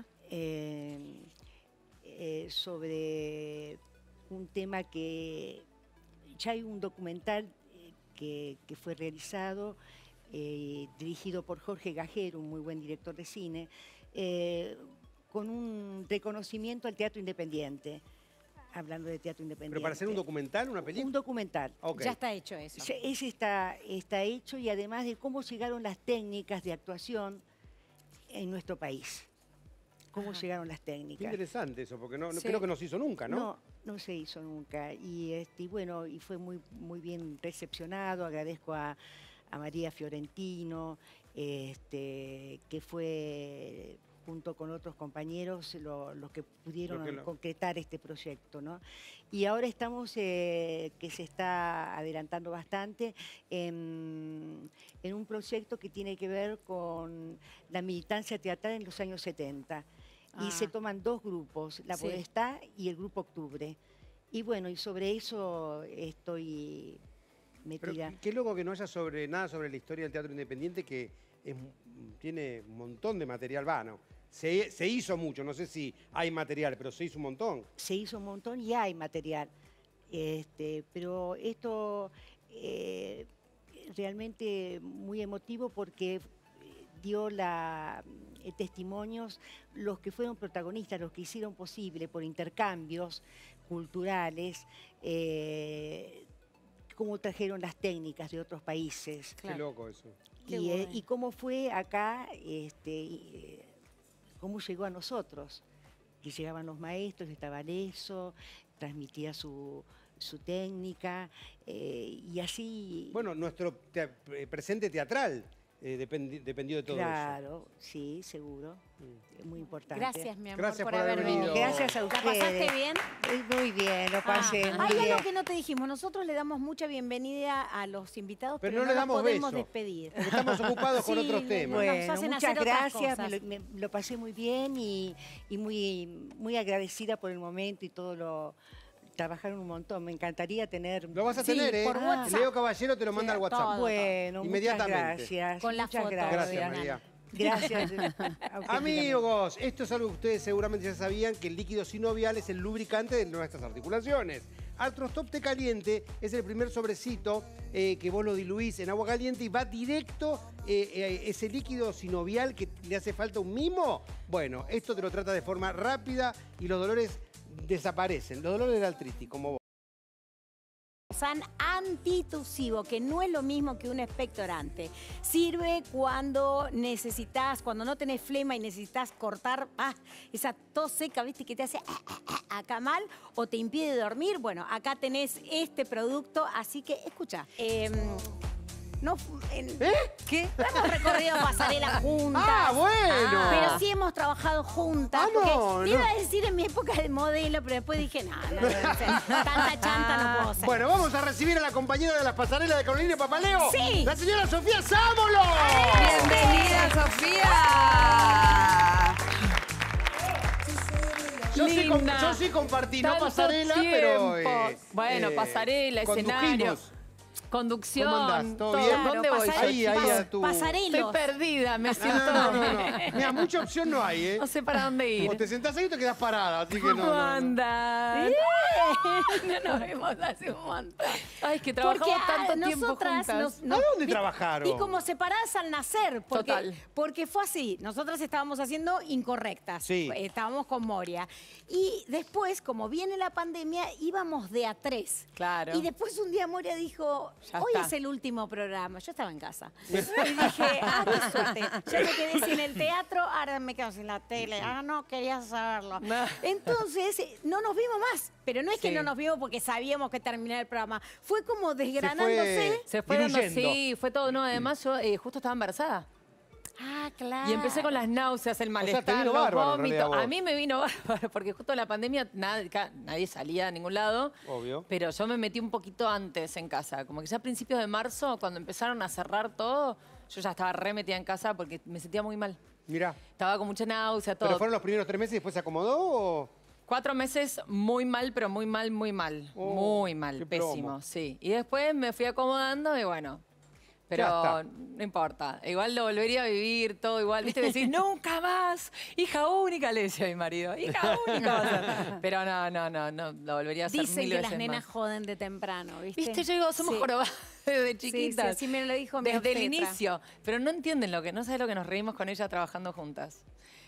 sobre un tema que ya hay un documental que fue realizado, dirigido por Jorge Gajero, un muy buen director de cine, con un reconocimiento al teatro independiente. Hablando de teatro independiente. ¿Pero para hacer un documental, una película? Un documental. Okay. Ya está hecho eso. Ese está hecho, y además de cómo llegaron las técnicas de actuación en nuestro país. Cómo llegaron las técnicas. Qué interesante eso, porque no creo que no se hizo nunca, ¿no? No se hizo nunca. Y bueno, y fue muy bien recepcionado. Agradezco a María Fiorentino, que fue junto con otros compañeros los que pudieron concretar este proyecto, ¿no? Y ahora estamos, que se está adelantando bastante, en un proyecto que tiene que ver con la militancia teatral en los años 70. Y se toman 2 grupos, La Podestá y el Grupo Octubre. Y bueno, y sobre eso estoy metida. Pero qué loco que no haya nada sobre la historia del teatro independiente, que tiene un montón de material vano. Se hizo mucho, no sé si hay material, pero se hizo un montón. Se hizo un montón y hay material. Pero esto realmente muy emotivo, porque dio testimonios los que fueron protagonistas, los que hicieron posible por intercambios culturales, cómo trajeron las técnicas de otros países. Qué loco eso. Y cómo fue acá, cómo llegó a nosotros. Que llegaban los maestros, estaba Leso, transmitía su técnica, y así... Bueno, nuestro presente teatral dependió de todo eso. Claro, sí, seguro. Muy importante. Gracias, mi amor, Gracias por haber venido. Gracias a ustedes. ¿La pasaste bien? Muy bien, lo pasé muy hay bien. algo que no te dijimos. Nosotros le damos mucha bienvenida a los invitados, pero no le damos podemos beso, despedir. Porque estamos ocupados con otros temas. Bueno, nos hacen muchas hacer otras gracias, cosas. me lo pasé muy bien y muy agradecida por el momento y todo trabajaron un montón. Me encantaría tener... Lo vas a tener, ¿eh? por WhatsApp. Leo Caballero te lo manda al WhatsApp. Todo. Bueno, inmediatamente. Muchas gracias. Con la muchas foto. Gracias, María. Gracias. Amigos, esto es algo que ustedes seguramente ya sabían, que el líquido sinovial es el lubricante de nuestras articulaciones. Artrostop Té Caliente es el primer sobrecito que vos lo diluís en agua caliente y va directo ese líquido sinovial que le hace falta un mimo. Bueno, esto te lo trata de forma rápida y los dolores desaparecen. Los dolores de la artritis, como vos. Antitusivo, que no es lo mismo que un expectorante. Sirve cuando no tenés flema y necesitas cortar esa tos seca, ¿viste? Que te hace acá mal o te impide dormir. Bueno, acá tenés este producto, así que escucha. ¿Qué? Hemos recorrido pasarela juntas. ¡Ah, bueno! Pero sí hemos trabajado juntas. Ah, no, porque te iba a decir en mi época de modelo, pero después dije, no, tanta chanta no puedo ser. Bueno, vamos a recibir a la compañera de las pasarelas de Carolina y Papaleo. Sí. La señora Sofía Sámolo. ¡Bienvenida, Sofía! Yo sí compartí, no pasarela, pero... bueno, pasarela, escenario. Conducción. ¿Cómo andás? ¿Todo bien? Claro, ¿dónde voy? Ahí a tu... Pasarelos. Estoy perdida, me siento. No. Mira, mucha opción no hay, ¿eh? No sé para dónde ir. O te sentás ahí o te quedás parada, así que no. ¿Cómo andas? No nos vemos hace un montón. Ay, es que trabajamos tanto tiempo juntas. ¿A dónde trabajaron? Y como separadas al nacer. Total. Porque fue así. Nosotras estábamos haciendo Incorrectas. Sí. Estábamos con Moria. Y después, como viene la pandemia, íbamos de a 3. Claro. Y después un día Moria dijo, Ya hoy está. es el último programa. Yo estaba en casa. Y dije, qué suerte. Ya me quedé sin el teatro, ahora me quedo sin la tele. No quería saberlo. No. Entonces, no nos vimos más. Pero no es que no nos vimos porque sabíamos que terminaba el programa. Fue como desgranándose. Se fue dando, diluyendo. sí, fue todo. No, además yo justo estaba embarazada. Ah, claro. Y empecé con las náuseas, el te malestar, vino los bárbaro, en vómitos. realidad, vos. A mí me vino bárbaro, porque justo en la pandemia nadie salía a ningún lado. Obvio. Pero yo me metí un poquito antes en casa. Como que ya a principios de marzo, cuando empezaron a cerrar todo, yo ya estaba re metida en casa porque me sentía muy mal. Mirá. Estaba con mucha náusea, todo. ¿Pero fueron los primeros 3 meses y después se acomodó o...? 4 meses muy mal, pero muy mal, muy mal. Muy mal, qué pésimo, plomo. sí. Y después me fui acomodando y bueno... Pero no importa, igual lo volvería a vivir, todo igual. ¿Viste? Decís, nunca más, hija única, le decía a mi marido. Hija única va a ser. Pero no, lo volvería a hacer Dicen mil que veces las nenas más. joden de temprano, ¿viste? ¿Viste? Yo digo, somos Sí. jorobadas desde chiquitas. Sí, así me lo dijo mi desde el obstetra. inicio. Pero no entienden no sabes lo que nos reímos con ella trabajando juntas.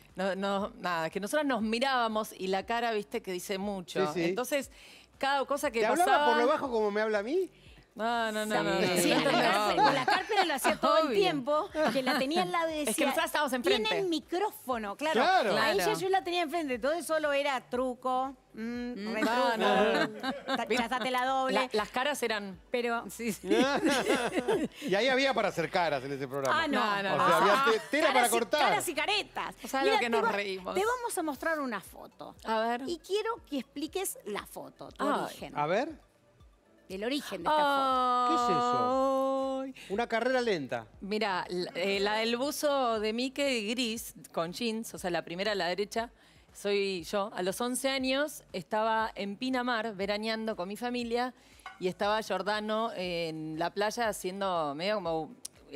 Nada, que nosotras nos mirábamos y la cara, viste, que dice mucho. Sí, sí. Entonces, cada cosa que ¿Te pasaba... hablaba por lo bajo como me habla a mí? No. Sí, con la Carpena lo hacía todo el tiempo, que la tenía al lado y decía... Es que nosotras estábamos enfrente. Tiene el micrófono, claro. Claro. A ella yo la tenía enfrente, todo solo era truco, retruco, chazate la doble. Las caras eran... Pero... Sí. Y ahí había para hacer caras en ese programa. No. O sea, había tela para cortar. Caras y caretas. O sea, lo que nos reímos. Te vamos a mostrar una foto. A ver. Y quiero que expliques la foto, tu origen. A ver, El origen de esta foto. ¿qué es eso? Una carrera lenta. Mira, la del buzo de Mickey gris con jeans, o sea, la primera a la derecha, soy yo. A los 11 años estaba en Pinamar veraneando con mi familia y estaba Giordano en la playa haciendo medio como...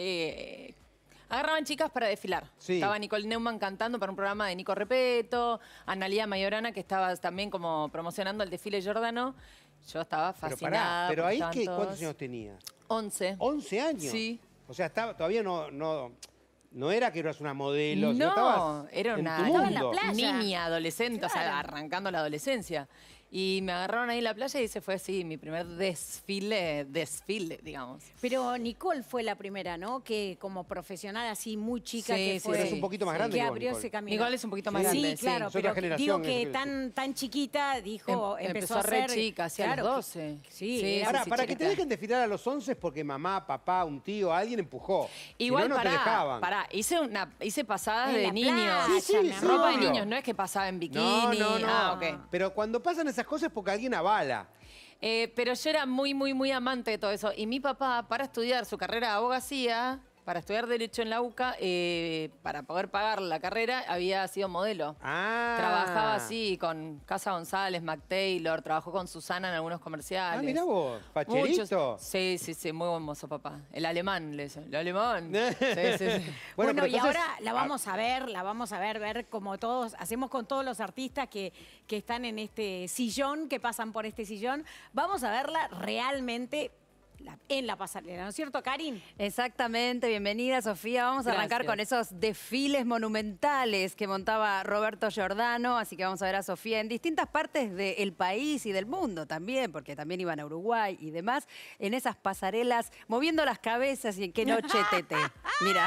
agarraban chicas para desfilar. Sí. Estaba Nicole Neumann cantando para un programa de Nico Repeto, Analía Mayorana, que estaba también como promocionando el desfile Giordano. Yo estaba fascinada. Pero porque ahí, estaban todos. ¿cuántos años tenías? 11. ¿11 años? Sí. O sea, todavía no era que eras una modelo. sino No, estabas era en una tu mundo. niña, adolescente, o sea, arrancando la adolescencia. Y me agarraron ahí en la playa y ese fue así, mi primer desfile, digamos. Pero Nicole fue la primera, ¿no? Que como profesional así muy chica Sí, que sí, fue. sí. Es un poquito más grande Que igual, abrió Nicole. ese camino. Nicole es un poquito más grande, Sí, claro, Es otra pero generación, digo que eso quiero tan chiquita dijo, empezó a re hacer... chica, hacia los 12. Sí, era Ahora, sí, para que te chiquita. dejen desfilar a los 11 es porque mamá, papá, un tío, alguien empujó. Igual si no, no te dejaban. hice pasadas En de la niños. playa, Sí, mi amor. Ropa de obvio. niños, no es que pasaba en bikini. No. Ah, ok. Pero cuando pasan esas cosas es porque alguien avala. Pero yo era muy, muy, muy amante de todo eso. Y mi papá, para estudiar su carrera de abogacía, para estudiar Derecho en la UCA, para poder pagar la carrera, había sido modelo. Ah. Trabajaba así con Casa González, Mac Taylor, trabajó con Susana en algunos comerciales. Ah, mirá vos, Pacherito. Sí, muy buen mozo, papá. El alemán, le decía. El alemán. Sí. Bueno, pero y entonces- ahora la vamos a ver como todos, hacemos con todos los artistas que están en este sillón, que pasan por este sillón. Vamos a verla realmente en la pasarela, ¿no es cierto, Karin? Exactamente, bienvenida Sofía. Vamos a arrancar con esos desfiles monumentales que montaba Roberto Giordano, así que vamos a ver a Sofía en distintas partes del país y del mundo también, porque también iban a Uruguay y demás, en esas pasarelas, moviendo las cabezas y en qué noche tete. Mira.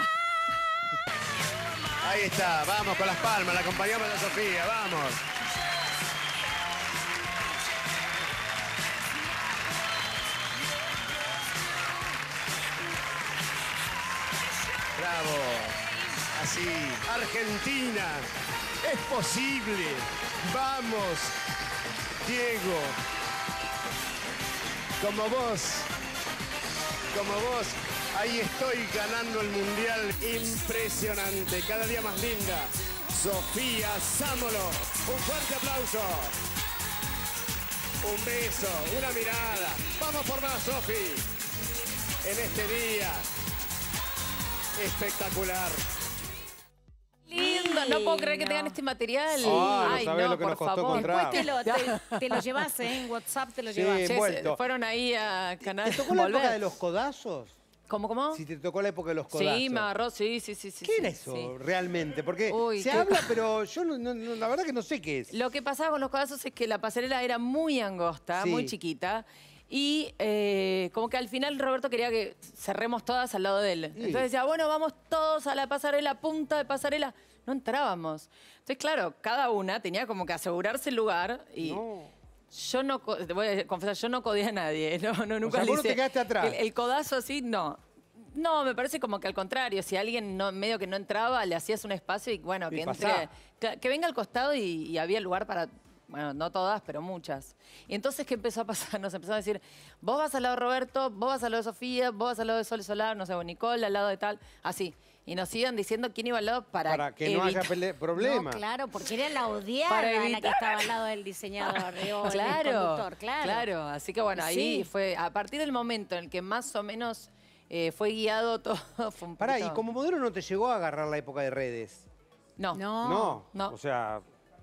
Ahí está, vamos con las palmas, la acompañamos a Sofía, vamos. Sí, Argentina, es posible. Vamos, Diego. Como vos, ahí estoy ganando el mundial. Impresionante, cada día más linda. Sofía Sámolo, un fuerte aplauso. Un beso, una mirada. Vamos por más, Sofi. En este día espectacular. Lindo, no puedo creer que tengan este material. No sabés lo que nos costó encontrar. Después te lo llevas, en WhatsApp te lo llevas. Fueron ahí a Canal ¿Te tocó la época de los codazos? ¿Cómo? Si te tocó la época de los codazos. Sí, me agarró, sí. ¿Qué era eso realmente? Porque se habla, pero yo la verdad que no sé qué es. Lo que pasaba con los codazos es que la pasarela era muy angosta, muy chiquita. Y como que al final Roberto quería que cerremos todas al lado de él. Sí. Entonces decía, bueno, vamos todos a la pasarela, punta de pasarela. No entrábamos. Entonces, claro, cada una tenía como que asegurarse el lugar. Y yo no, te voy a confesar, yo no codé a nadie. Nunca vos no te quedaste atrás. El codazo así, no. No, me parece como que al contrario. Si alguien medio que no entraba, le hacías un espacio y bueno, que entre. Que venga al costado y había lugar para... Bueno, no todas, pero muchas. Y entonces, ¿qué empezó a pasar? Nos empezaron a decir, vos vas al lado de Roberto, vos vas al lado de Sofía, vos vas al lado de Sol Solar, no sé, Nicole, al lado de tal, así. Y nos iban diciendo quién iba al lado para que no haya problema. No, claro, porque era la odiada la que estaba al lado del diseñador, del conductor, Claro, así que bueno, ahí fue, a partir del momento en el que más o menos fue guiado todo, fue un poquito... ¿y como modelo no te llegó a agarrar la época de redes? No. O sea...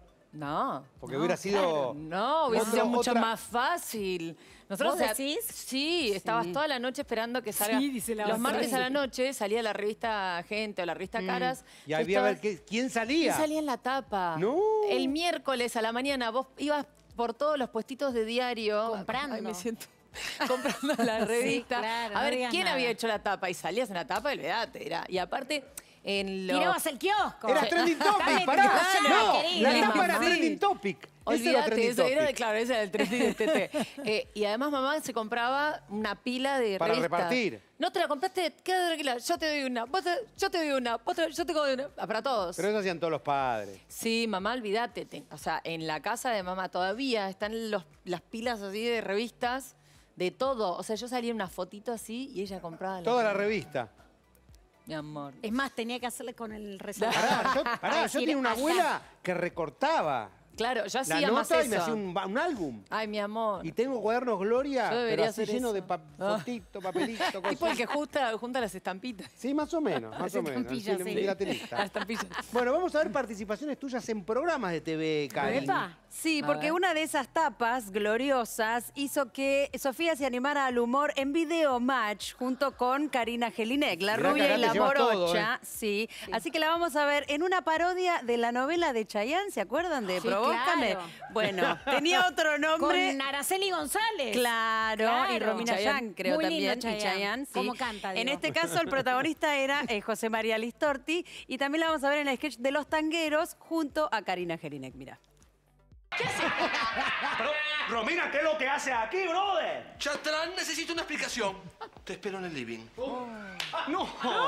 No. Porque hubiera sido... No, hubiera sido mucho más fácil. Nosotros, ¿Vos decís? Sí, estabas toda la noche esperando que salga. Sí, dice la Los otra. martes a la noche salía la revista Gente o la revista Caras. Y había a ver quién salía. ¿Quién salía en la tapa? No. El miércoles a la mañana vos ibas por todos los puestitos de diario. Comprando. Ay, me siento... comprando la revista. Sí, claro, a ver, no digas ¿quién nada. había hecho la tapa? Y salías en la tapa, olvidate. Y aparte... Tirabas el kiosco. Era trending topic, pará. No, la tapa era trending topic. Olvídate, ese era el trending de TT. Y además mamá se compraba una pila de para revistas. repartir. No te la compraste, quédate tranquila, yo te doy una, yo te doy una, yo te doy una. Para todos. Pero eso hacían todos los padres. Sí, mamá, olvídate. O sea, en la casa de mamá todavía están las pilas así de revistas, de todo. O sea, yo salía una fotito así y ella compraba Toda la revista. Mi amor. Es más, tenía que hacerle con el resaltador. Yo tenía una abuela que recortaba. Claro, yo hacía la más nota eso. y me hacía un álbum. Ay, mi amor. Y tengo cuadernos Gloria, Yo debería pero así hacer lleno eso. de fotito, papelito, cosas. Tipo el que junta las estampitas. Sí, más o menos, más o menos. estampillas, El sí. filatelista. Las estampillas. Bueno, vamos a ver participaciones tuyas en programas de TV, Karin. Sí, porque una de esas tapas gloriosas hizo que Sofía se animara al humor en Video Match junto con Karina Jelinek, la Mirá, rubia acá y te la llevas todo, morocha. Sí. Así que la vamos a ver en una parodia de la novela de Chayanne, ¿se acuerdan de Sí, Provócame? claro. Bueno, tenía otro nombre. Con Araceli González. Claro, y Romina Yan, creo Muy lindo también. Y Chayanne, sí. Cómo canta, En digo. este caso, el protagonista era José María Listorti. Y también la vamos a ver en el sketch de Los Tangueros junto a Karina Jelinek. Mira. Pero, Romina, ¿qué es lo que hace aquí, brother? Chatrán, necesito una explicación. Te espero en el living. ¡No!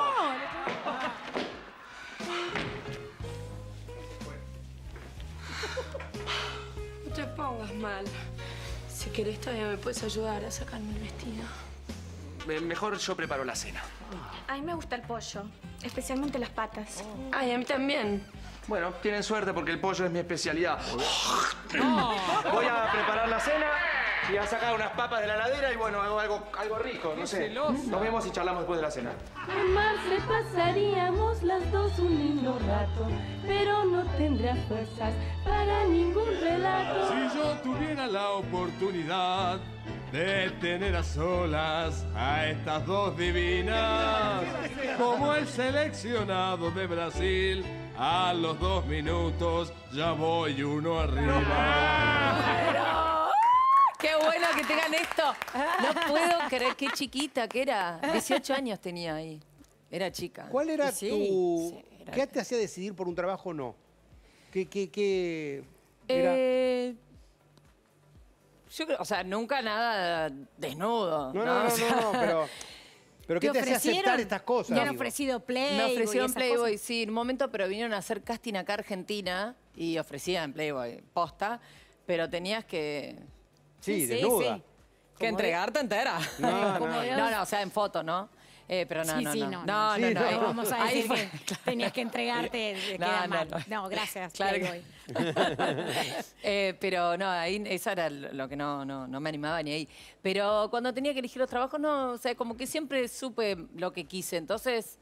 No te pongas mal. Si querés, todavía me puedes ayudar a sacarme el vestido. Mejor yo preparo la cena. A mí me gusta el pollo, especialmente las patas. Ay, a mí también. Bueno, tienen suerte porque el pollo es mi especialidad. Voy a preparar la cena y a sacar unas papas de la heladera y bueno, hago algo rico, no sé. Nos vemos y charlamos después de la cena. Además le pasaríamos las dos un lindo rato, pero no tendría fuerzas para ningún relato. Si yo tuviera la oportunidad de tener a solas a estas dos divinas, como el seleccionado de Brasil, a los 2 minutos ya voy uno arriba. ¡Qué bueno que tengan esto! No puedo creer qué chiquita que era. 18 años tenía ahí. Era chica. ¿Cuál era Sí, tu... sí, era- ¿Qué te hacía decidir por un trabajo o no? ¿Qué era? Yo creo, o sea, nunca nada desnudo. No, O sea, pero... ¿Pero qué te hace aceptar estas cosas? ¿Te han ofrecido Playboy? Me ofrecieron Playboy, cosas? sí. En un momento, pero vinieron a hacer casting acá a Argentina y ofrecían Playboy, posta, pero tenías que... Sí, desnuda. Sí. Que entregarte entera. No, o sea, en foto, ¿no? Pero no, no. Vamos a decir que tenías que entregarte, queda mal. No, gracias, claro Playboy. Pero no, ahí eso era lo que no me animaba ni ahí. Pero cuando tenía que elegir los trabajos, no, o sea, como que siempre supe lo que quise. Entonces,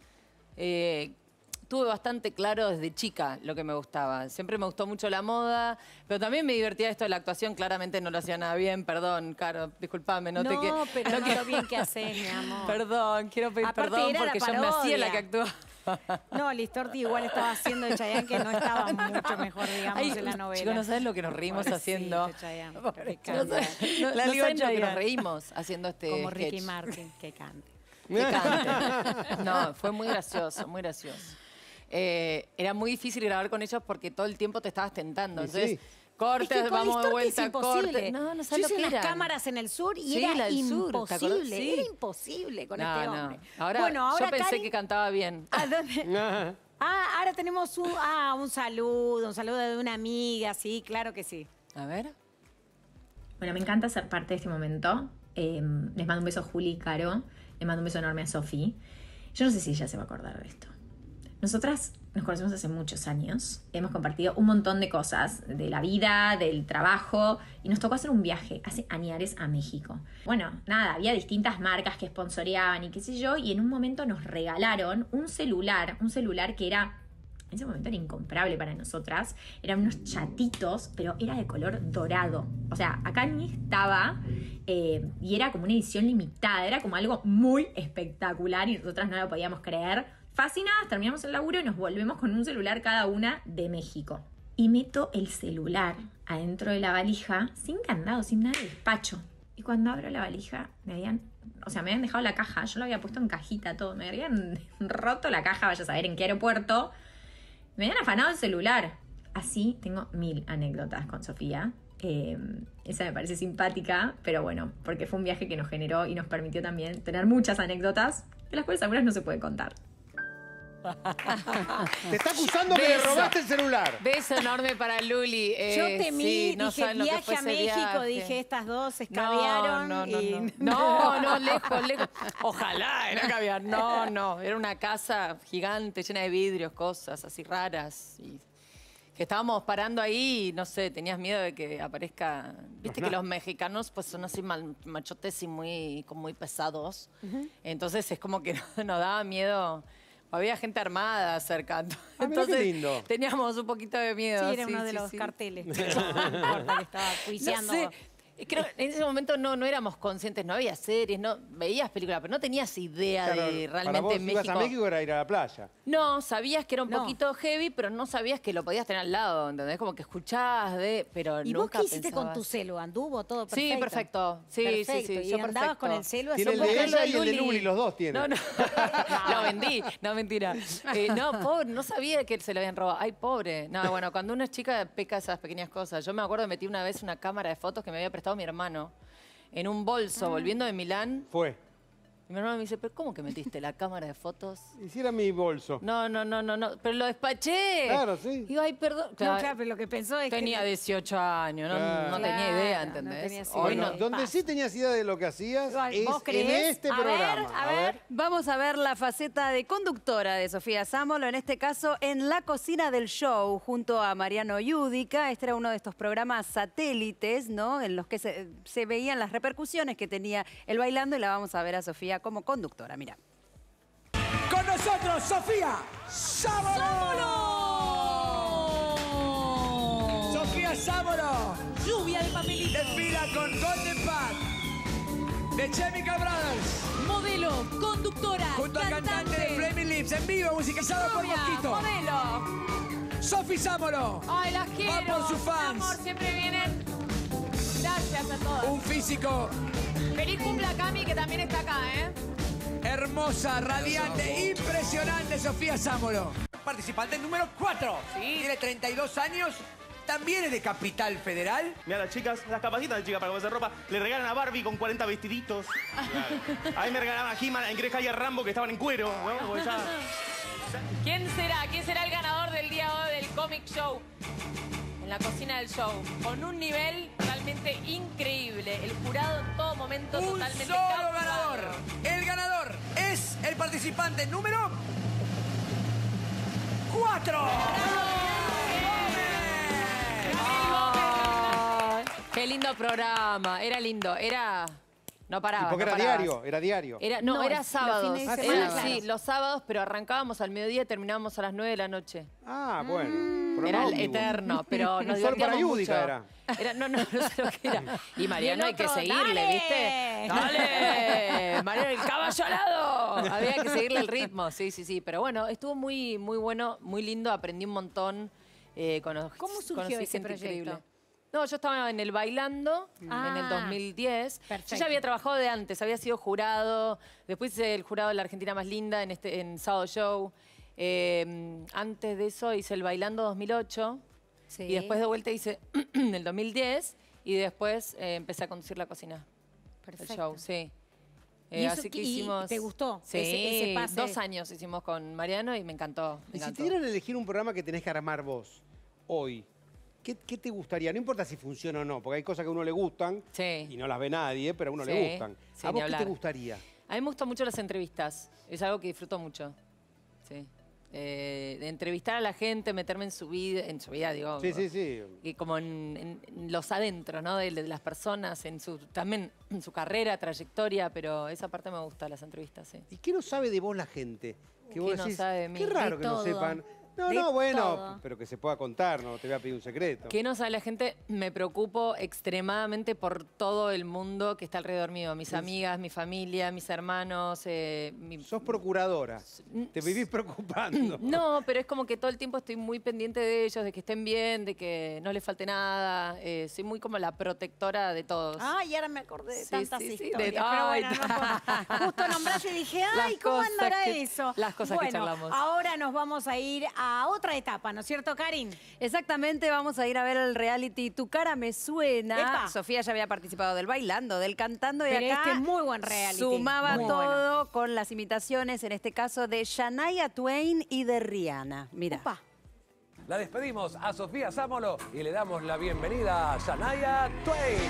tuve bastante claro desde chica lo que me gustaba. Siempre me gustó mucho la moda, pero también me divertía esto de la actuación. Claramente no lo hacía nada bien, perdón, Caro, disculpame. No, pero no lo bien que haces, mi amor. Perdón, quiero pedir Aparte, perdón porque yo me hacía la que actuaba. No, Liz Torti igual estaba haciendo de Chayanne, que no estaba mucho mejor, digamos, en la novela. Chicos, no sabes lo que nos reímos haciendo. Chayanne, No saben lo que nos reímos haciendo este como sketch. Ricky Martin, que cante. Que cante. No, fue muy gracioso, muy gracioso. Era muy difícil grabar con ellos porque todo el tiempo te estabas tentando. Entonces, cortes, es que vamos de vuelta, cortes. No, No sabes sabes lo lo que que las era. cámaras en el sur y Sí, era la del sur, ¿te acordás? imposible. Sí. Era imposible con este hombre. Ahora, Bueno, ahora yo pensé Cari, que cantaba bien. ¿a dónde? Ahora tenemos un saludo de una amiga, sí, claro que sí. A ver. Bueno, me encanta ser parte de este momento. Les mando un beso a Juli y Caro. Les mando un beso enorme a Sofi. Yo no sé si ella se va a acordar de esto. Nosotras nos conocemos hace muchos años. Hemos compartido un montón de cosas, de la vida, del trabajo, y nos tocó hacer un viaje hace años a México. Bueno, nada, había distintas marcas que sponsoreaban y qué sé yo, y en un momento nos regalaron un celular que era, en ese momento era incomparable para nosotras. Eran unos chatitos, pero era de color dorado. O sea, acá ni estaba, y era como una edición limitada, era como algo muy espectacular y nosotras no lo podíamos creer. Fascinadas, terminamos el laburo y nos volvemos con un celular cada una de México. Y meto el celular adentro de la valija, sin candado, sin nada de despacho. Y cuando abro la valija, me habían dejado la caja, yo lo había puesto en cajita todo, me habían roto la caja, vaya a saber en qué aeropuerto. Me habían afanado el celular. Así tengo 1000 anécdotas con Sofía. Esa me parece simpática, pero bueno, porque fue un viaje que nos generó y nos permitió también tener muchas anécdotas, de las cuales algunas no se pueden contar. Te está acusando que le robaste el celular. Beso enorme para Luli. Yo temí, sí, no dije saben lo que viaje fue a ese México, viaje. dije estas dos se escabiaron. No, lejos. Ojalá era caviar. No, era una casa gigante, llena de vidrios, cosas así raras. Y que estábamos parando ahí y, no sé, tenías miedo de que aparezca... Viste que los mexicanos pues son así machotes y muy pesados. Entonces es como que nos daba miedo... Había gente armada cerca. Entonces qué lindo. Teníamos un poquito de miedo. Sí, era uno de los carteles. No importa, que estaba juiciando. No sé. Creo en ese momento no éramos conscientes, no había series, no veías películas, pero no tenías idea de realmente para vos, México. ibas a México era ir a la playa. No, sabías que era un poquito heavy, pero no sabías que lo podías tener al lado, ¿entendés? Como que escuchabas pero ¿Y nunca vos qué hiciste pensabas. con tu celu? ¿Anduvo todo perfecto? Sí, perfecto. Sí, perfecto. sí. ¿Y Yo andabas perfecto. con el celu así? Tiene el de ella y el de Luli, los dos tienen. No. Lo vendí. No, mentira. No, pobre, no sabía que se lo habían robado. Ay, pobre. No, bueno, cuando una chica peca esas pequeñas cosas. Yo me acuerdo que metí una vez una cámara de fotos que me había prestado mi hermano en un bolso, volviendo de Milán. Fue. Y mi hermano me dice, ¿pero cómo que metiste la cámara de fotos? Hiciera mi bolso. No. Pero lo despaché. Claro, sí. Digo, ay, perdón. No, claro, pero lo que pensó es Tenía que... 18 años, no tenía idea, ¿entendés? Hoy Bueno, donde sí tenías idea de lo que hacías es ¿Vos creés? en este A ver, programa. a ver. Vamos a ver la faceta de conductora de Sofía Sámolo, en este caso en La Cocina del Show, junto a Mariano Yudica. Este era uno de estos programas satélites, ¿no? En los que se veían las repercusiones que tenía el bailando, y la vamos a ver a Sofía como conductora. Mira. Con nosotros, Sofía Sámolo. Sofía Sámolo. Lluvia de papelitos. Desfila con Golden Path de Chemical Brothers. Modelo, conductora, Junto al cantante de Flaming Lips, en vivo, musicalizado por Mosquito. modelo. Sofía Sámolo. Ay, las quiero. Va por sus fans. Amor, siempre vienen. Gracias a todos. Un físico Feliz cumple a Cami, que también está acá, ¿eh? hermosa, radiante, impresionante, Sofía Sámolo. Participante número 4. Sí. Tiene 32 años ¿también es de Capital Federal? Mira, las chicas, las capacitas de chicas para comerse ropa, le regalan a Barbie con 40 vestiditos. Claro. A mí me regalaban a He-Man, a Ingrid y a Rambo que estaban en cuero, ¿no? Porque ya... ¿Quién será? ¿Quién será el ganador del día de hoy del Comic Show? En la cocina del show, con un nivel realmente increíble. El jurado en todo momento totalmente solo cautivado. ganador. El ganador es el participante número 4. Qué lindo programa. Era lindo. Era... No paraba. Porque era diario, era diario. Era sábados. fines de semana, Sí, los sábados, pero arrancábamos al mediodía y terminábamos a las 9 de la noche. Ah, bueno. Era eterno, pero nos Sol para divertíamos Yúdica mucho. No sé lo que era. Y Mariano hay que seguirle, ¡dale! ¿viste? ¡Dale! Mariano, el caballo alado. Había que seguirle el ritmo, sí. Pero bueno, estuvo muy bueno, muy lindo. Aprendí un montón. ¿Cómo surgió ese proyecto? No, yo estaba en el Bailando en el 2010. Perfecto. Yo ya había trabajado de antes, había sido jurado. Después hice el jurado de La Argentina Más Linda en Sábado Show. Antes de eso hice el Bailando 2008. Sí. Y después de vuelta hice el 2010. Y después empecé a conducir la cocina. Perfecto. El show, sí. ¿Y eso así que y hicimos... te gustó Sí, ese pase? 2 años hicimos con Mariano y me encantó. Y si te dieran a elegir un programa que tenés que armar vos, hoy, ¿qué te gustaría? No importa si funciona o no, porque hay cosas que a uno le gustan y no las ve nadie, pero a uno le gustan. Sí, ¿A vos ni qué te hablar. gustaría? A mí me gustan mucho las entrevistas. Es algo que disfruto mucho. Sí. De entrevistar a la gente, meterme en su vida, digo. Sí. Y como en los adentro, ¿no? De las personas, también en su carrera, trayectoria, pero esa parte me gusta, las entrevistas, sí. ¿Y qué no sabe de vos la gente? Que vos ¿Qué no decís, sabe de mí? qué raro De que no todo. sepan. Bueno, pero que se pueda contar, no te voy a pedir un secreto. ¿Qué no sabe la gente? Me preocupo extremadamente por todo el mundo que está alrededor mío. Mis amigas, mi familia, mis hermanos. Sos procuradora. Te vivís preocupando. No, pero es como que todo el tiempo estoy muy pendiente de ellos, de que estén bien, de que no les falte nada. Soy muy como la protectora de todos. Ay, ahora me acordé de tantas sí, historias. de- pero ay, bueno, no puedo. Justo nombraste y dije, ay, Las ¿cómo cosas andará que- eso? las cosas que charlamos. Ahora nos vamos a ir a otra etapa, ¿no es cierto, Karin? Exactamente, vamos a ir a ver el reality Tu cara me suena. Epa. Sofía ya había participado del Bailando, del Cantando y Pero acá este es muy buen reality. sumaba Muy todo con las imitaciones, en este caso de Shania Twain y de Rihanna. Mira. La despedimos a Sofía Sámolo y le damos la bienvenida a Shania Twain.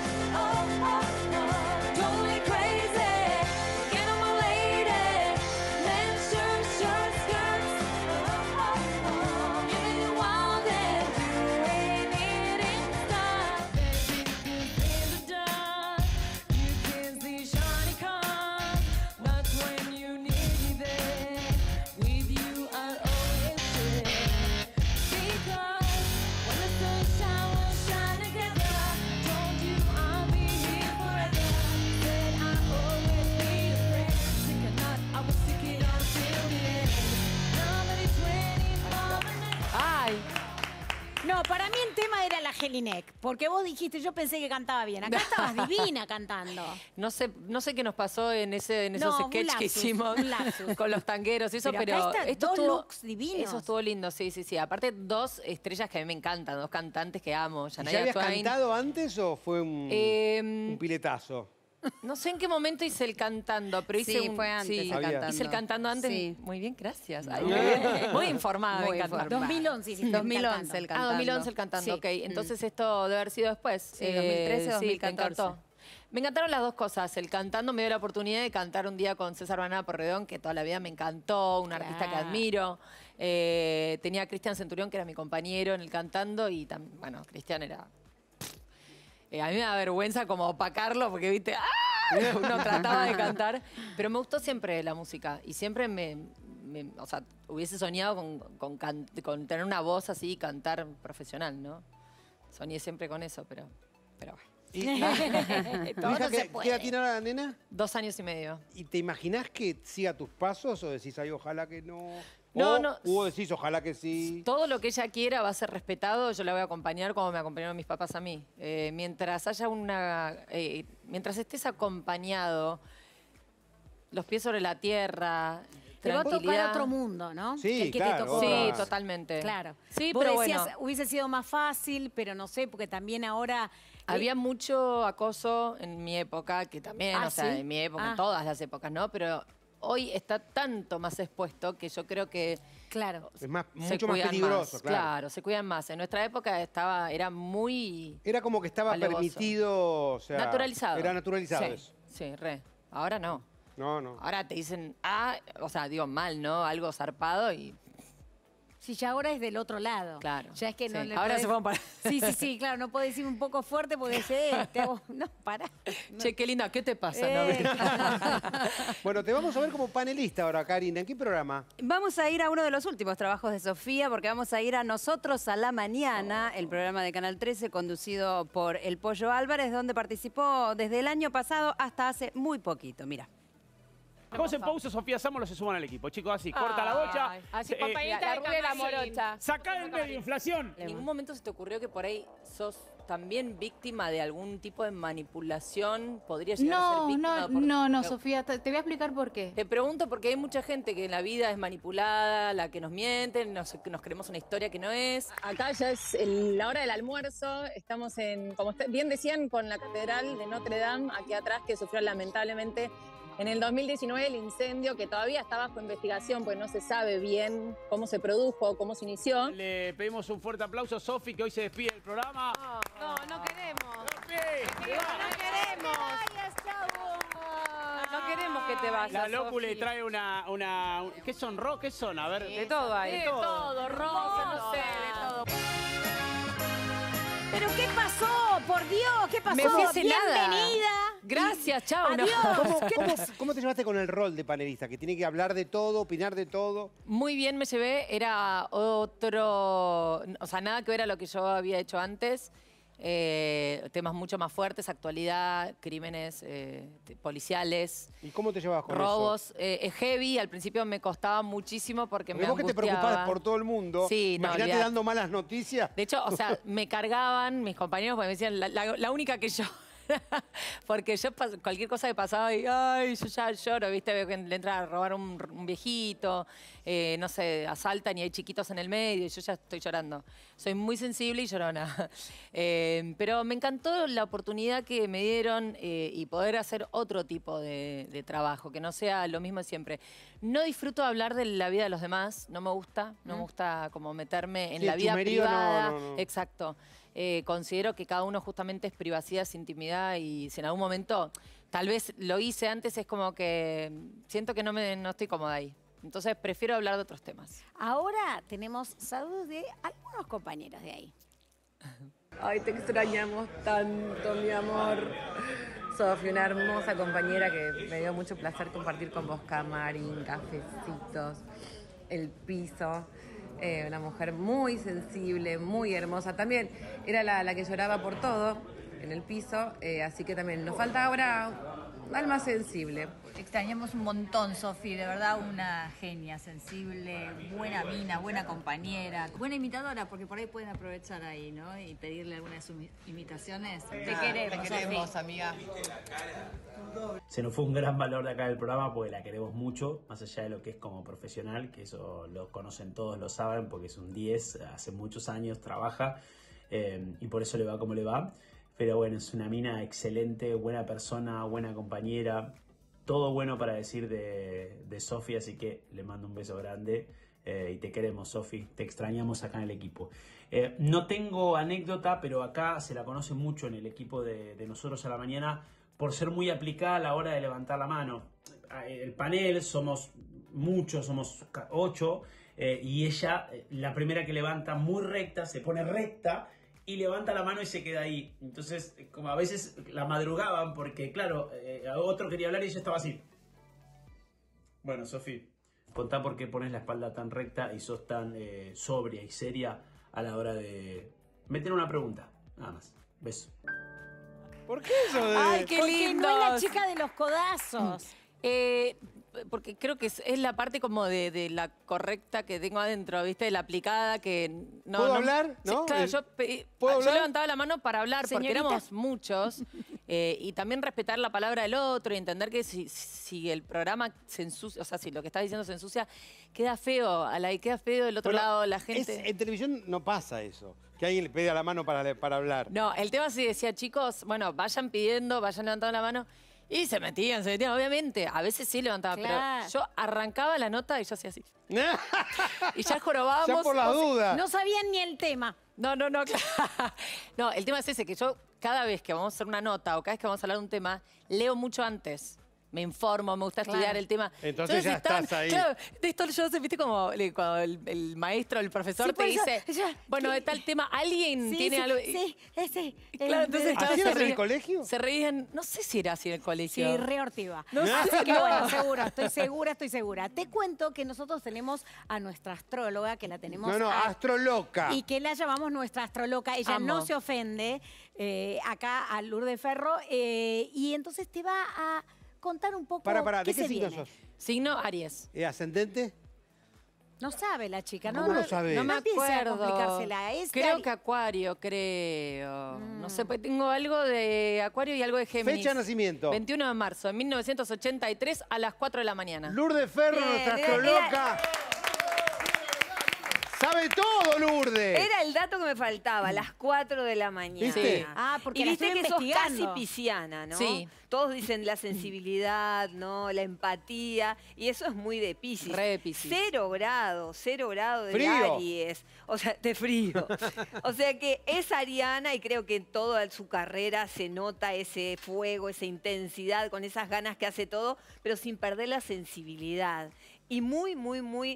Ay. No, para mí el tema era la Jelinek, porque vos dijiste, yo pensé que cantaba bien. Acá estabas divina cantando. No sé qué nos pasó en esos No, un sketches que lapsus, hicimos un lapsus. con los tangueros y eso, Pero pero, acá están esto dos estuvo, looks divinos. Eso estuvo lindo, sí. Aparte, 2 estrellas que a mí me encantan, 2 cantantes que amo. ¿Y Shania ¿Ya habías Twain. cantado antes o fue un piletazo? No sé en qué momento hice el cantando, pero hice Sí, fue antes el cantando. Hice el cantando antes. Sí. Muy bien, gracias. Ay, muy bien. Muy informada, Muy me encanta. informada. 2011 hiciste el 2011 el cantando. 2011 el cantando, Sí. ok. Entonces esto debe haber sido después. Sí, 2013 o sí, 2014. me encantó. Me encantaron las dos cosas. El cantando me dio la oportunidad de cantar un día con César Banana Porredón, que toda la vida me encantó, un artista que admiro. Tenía a Cristian Centurión, que era mi compañero en el cantando, y bueno, Cristian era... a mí me da vergüenza como opacarlo, porque, viste, ¡ah! Uno trataba de cantar. Pero me gustó siempre la música, y siempre o sea, hubiese soñado con tener una voz así y cantar profesional, ¿no? Soñé siempre con eso, pero bueno. Todo ¿Tu hija se qué puede. edad tiene ahora la nena? 2 años y medio. ¿Y te imaginás que siga tus pasos o decís, ay, ojalá que no? No, o, no. O decís, ojalá que sí. Todo lo que ella quiera va a ser respetado, yo la voy a acompañar como me acompañaron mis papás a mí. Mientras haya mientras estés acompañado, los pies sobre la tierra, Te va a tocar tranquilidad. otro mundo, ¿no? Sí, el que claro, te tocó. Sí, totalmente. Claro. Sí, Vos pero decías, bueno. hubiese sido más fácil, pero no sé, porque también ahora... Había mucho acoso en mi época, que también, Ah, o sea, ¿sí? en mi época, Ah. en todas las épocas, ¿no? Pero hoy está tanto más expuesto que yo creo que Claro. Es más, se mucho más cuidan peligroso, más. claro. Claro, se cuidan más. En nuestra época era muy Era como que estaba alevoso. permitido, o sea... Naturalizado. Era naturalizado Sí, eso. sí, re. Ahora no. No, no. Ahora te dicen, o sea, digo mal, ¿no? Algo zarpado y... Sí, ya ahora es del otro lado. Claro. Ya es que no Sí. le Ahora podés- se fueron para... Sí, claro, no puedo decir un poco fuerte porque no, pará. Che, qué linda, ¿qué te pasa? Bueno, te vamos a ver como panelista ahora, Karina. ¿En qué programa? Vamos a ir a uno de los últimos trabajos de Sofía, porque vamos a ir a Nosotros a la Mañana, el programa de Canal 13 conducido por El Pollo Álvarez, donde participó desde el año pasado hasta hace muy poquito. Mira. Vamos en pausa, Sofía Sámolo se suman al equipo. Chicos, así, corta la bocha. Así, compañita la rubia y la morocha. Sacá del medio, inflación. ¿En ningún momento se te ocurrió que por ahí sos también víctima de algún tipo de manipulación? ¿Podría llegar a ser víctima? No, Sofía, te voy a explicar por qué. Te pregunto porque hay mucha gente que en la vida es manipulada, la que nos mienten, nos creemos una historia que no es. Acá ya es la hora del almuerzo, estamos como bien decían, con la Catedral de Notre Dame, aquí atrás, que sufrió lamentablemente en el 2019 el incendio, que todavía está bajo investigación, pues no se sabe bien cómo se produjo, cómo se inició. Le pedimos un fuerte aplauso a Sofi, que hoy se despide del programa. No queremos. ¡Sofi! No queremos. No queremos que te vayas. La Locu Sofi. le trae una... ¿Qué son? ¿Qué son? A ver. De todo hay. De todo. rosa, no sé, de todo. ¿Pero qué pasó? Por Dios, ¿qué pasó? Me fui hace nada. Bienvenida. Gracias, chao. Adiós. ¿Cómo te llevaste con el rol de panelista? Que tiene que hablar de todo, opinar de todo. Muy bien me llevé, era otro, o sea, nada que ver a lo que yo había hecho antes. Temas mucho más fuertes, actualidad, crímenes policiales. ¿Y cómo te llevabas con robos, heavy. Al principio me costaba muchísimo porque me vos que te angustiaba. preocupás por todo el mundo, Sí, no, imagínate olvidate. dando malas noticias. De hecho, o sea, me cargaban mis compañeros porque me decían, la única que yo... Porque yo cualquier cosa que pasaba y ay, yo ya lloro, ¿viste? Veo que le entra a robar un viejito, no sé, asaltan y hay chiquitos en el medio y yo ya estoy llorando. Soy muy sensible y llorona. Pero me encantó la oportunidad que me dieron y poder hacer otro tipo de trabajo, que no sea lo mismo de siempre. No disfruto hablar de la vida de los demás, no me gusta como meterme en Sí, la el vida chumerío, privada. no. Exacto. Considero que cada uno justamente es privacidad, es intimidad y si en algún momento tal vez lo hice antes es como que siento que no estoy cómoda ahí. Entonces prefiero hablar de otros temas. Ahora tenemos saludos de algunos compañeros de ahí. Ay, te extrañamos tanto, mi amor. Sofi, una hermosa compañera que me dio mucho placer compartir con vos camarín, cafecitos, el piso. Una mujer muy sensible, muy hermosa. También era la que lloraba por todo en el piso, así que también nos falta ahora un alma sensible. Extrañamos un montón, Sofi, de verdad una genia, sensible, buena mina, buena compañera, buena imitadora, porque por ahí pueden aprovechar ahí, ¿no? Y pedirle alguna de sus imitaciones. Te queremos, Sofi. Amiga. Se nos fue un gran valor de acá del programa porque la queremos mucho, más allá de lo que es como profesional, que eso lo conocen todos, lo saben, porque es un 10, hace muchos años trabaja y por eso le va como le va. Pero bueno, es una mina excelente, buena persona, buena compañera, todo bueno para decir de Sofi, así que le mando un beso grande y te queremos, Sofi, te extrañamos acá en el equipo. No tengo anécdota, pero acá se la conoce mucho en el equipo de Nosotros a la Mañana por ser muy aplicada a la hora de levantar la mano. El panel somos muchos, somos 8, y ella, la primera que levanta muy recta, se pone recta y levanta la mano y se queda ahí. Entonces, como a veces la madrugaban porque, claro, otro quería hablar y ella estaba así. Bueno, Sofi, contá por qué pones la espalda tan recta y sos tan sobria y seria a la hora de meter una pregunta. Nada más. Beso. ¿Por qué eso? Ay, qué lindo. No es la chica de los codazos. Porque creo que es la parte como de la correcta que tengo adentro, ¿viste? De la aplicada que... No, ¿Puedo hablar? Sí, ¿No? claro, yo hablar? levantaba la mano para hablar Señorita. porque éramos muchos y también respetar la palabra del otro y entender que si el programa se ensucia, o sea, si lo que estás diciendo se ensucia, queda feo, queda feo del otro lado la gente. En televisión no pasa eso, que alguien le pida la mano para hablar. No, el tema sí decía, chicos, bueno, vayan pidiendo, vayan levantando la mano. Y se metían, obviamente. A veces sí levantaba, Claro. pero yo arrancaba la nota y yo hacía así. Y ya jorobábamos. Ya por las dudas. No sabían ni el tema. No, claro. No, el tema es ese, que yo cada vez que vamos a hacer una nota o cada vez que vamos a hablar de un tema, leo mucho antes. Me informo, me gusta estudiar el tema. Entonces ya estás ahí. Claro, de esto yo sé, viste como cuando el maestro, el profesor Sí, te por eso, dice, bueno, de tal tema, alguien Sí, tiene sí, algo. Sí, ese. Claro, entonces ¿Así era en el colegio? Se reían, no sé si era así en el colegio. Sí, re ortiva. No sé. Así que bueno, estoy segura. Te cuento que nosotros tenemos a nuestra astróloga, que la tenemos... astroloca. Y que la llamamos nuestra astroloca. Ella Amo. no se ofende acá a Lourdes Ferro. Y entonces te va a contar un poco ¿de qué signo viene. sos? Signo Aries. ¿Ascendente? No sabe la chica, ¿no? ¿Cómo lo sabe? No me empiece a acuerdo. complicársela. Creo que Acuario, creo. No sé, pues tengo algo de Acuario y algo de Géminis. Fecha de nacimiento. 21 de marzo de 1983 a las 4 de la mañana. Lourdes Ferro, nuestra astroloca. ¡Sabe todo, Lourdes! Era el dato que me faltaba, a las 4 de la mañana. ¿Viste? Porque y la viste estoy que sos investigando. casi pisciana, ¿no? Sí. Todos dicen la sensibilidad, ¿no? La empatía, y eso es muy de Piscis. Re de Piscis. 0 grados de Frío. Aries. O sea, de frío. O sea que es ariana y creo que en toda su carrera se nota ese fuego, esa intensidad, con esas ganas que hace todo, pero sin perder la sensibilidad. Y muy, muy, muy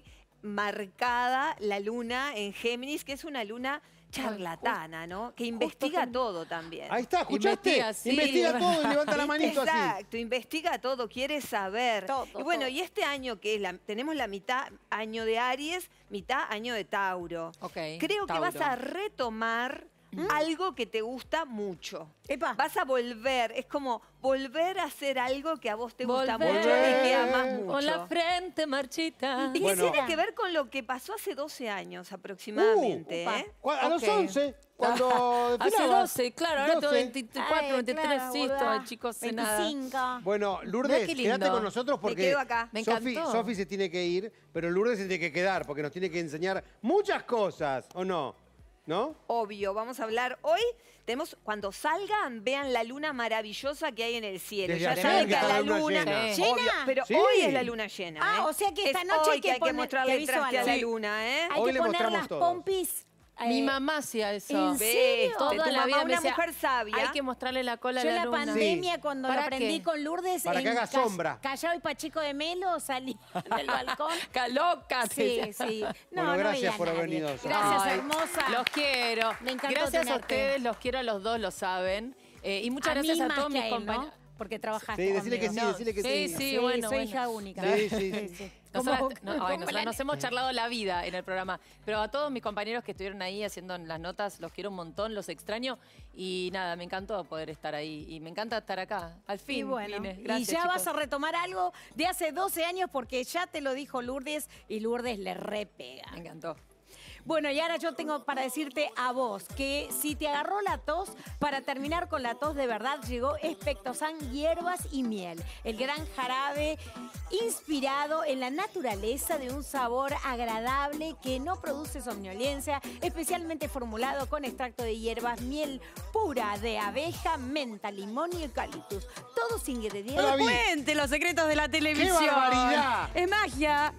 marcada la luna en Géminis, que es una luna charlatana, ¿no? Que investiga todo también. Ahí está, ¿escuchaste? Investiga todo y levanta la manito así. Exacto, investiga todo, quiere saber. Todo, y bueno, todo. y este año que es tenemos la mitad año de Aries, mitad año de Tauro. Ok, Creo que Tauro. vas a retomar algo que te gusta mucho. Epa. Vas a volver, es como volver a hacer algo que a vos te gusta Volver mucho y que amás mucho. con la frente marchita. Y que Bueno. tiene que ver con lo que pasó hace 12 años aproximadamente. ¿eh? A los Ok. 11, cuando Hace desfilabas. 12, claro, ahora tengo 12. 24, 23, claro, sí, boluda. estoy chicos, sé nada. 25. Bueno, Mirá Lourdes, qué quédate lindo. con nosotros Me porque quedo acá. Me encantó. Sofi se tiene que ir, pero Lourdes se tiene que quedar porque nos tiene que enseñar muchas cosas, ¿o no? ¿No? Obvio, vamos a hablar hoy. Cuando salgan, vean la luna maravillosa que hay en el cielo. Desde Ya ayer saben que que a está la la luna luna llena. ¿Llena? obvio, pero Sí. hoy es la luna llena. Ah, ¿eh? o sea que esta Es noche hoy hay que hay que que poner- mostrarle te el aviso traste a la algo. luna, ¿eh? Hay Hoy que le poner mostramos las todo. pompis. Mi mamá hacía eso. ¿En serio? Toda Tu la mamá, vida me una decía, mujer sabia. hay que mostrarle la cola Yo a en la la luna. pandemia, cuando lo ¿Para aprendí qué? con Lourdes, Para que haga sombra. Callao y Pacheco de Melo, salí del balcón. Loca. Sí, sí. No, Bueno, no gracias veía a por haber nadie. venido. Sofi. Gracias, Ay, hermosa. Los quiero. Me encantó Gracias a tenerte. ustedes, los quiero a los dos, lo saben. Y muchas A mí gracias a más todos que mis a él, compañeros. ¿no? Porque trabajaste Sí, decile que conmigo. sí, decile que sí. Sí, bueno, soy bueno. hija única. Sí, sí. Nosotras, ¿Cómo- nosotras nos hemos charlado la vida en el programa, pero a todos mis compañeros que estuvieron ahí haciendo las notas, los quiero un montón, los extraño y nada, me encantó poder estar ahí y me encanta estar acá. Al fin Y bueno, vine. y Gracias, ya chicos. vas a retomar algo de hace 12 años porque ya te lo dijo Lourdes y Lourdes le repega. Me encantó. Bueno, y ahora yo tengo para decirte a vos que si te agarró la tos, para terminar con la tos de verdad, llegó Espectosan Hierbas y Miel, el gran jarabe inspirado en la naturaleza de un sabor agradable que no produce somnolencia, especialmente formulado con extracto de hierbas, miel pura de abeja, menta, limón y eucaliptus. Todos ingredientes. Hola, Vi. Cuente los secretos de la televisión. ¡Qué barbaridad! Es magia.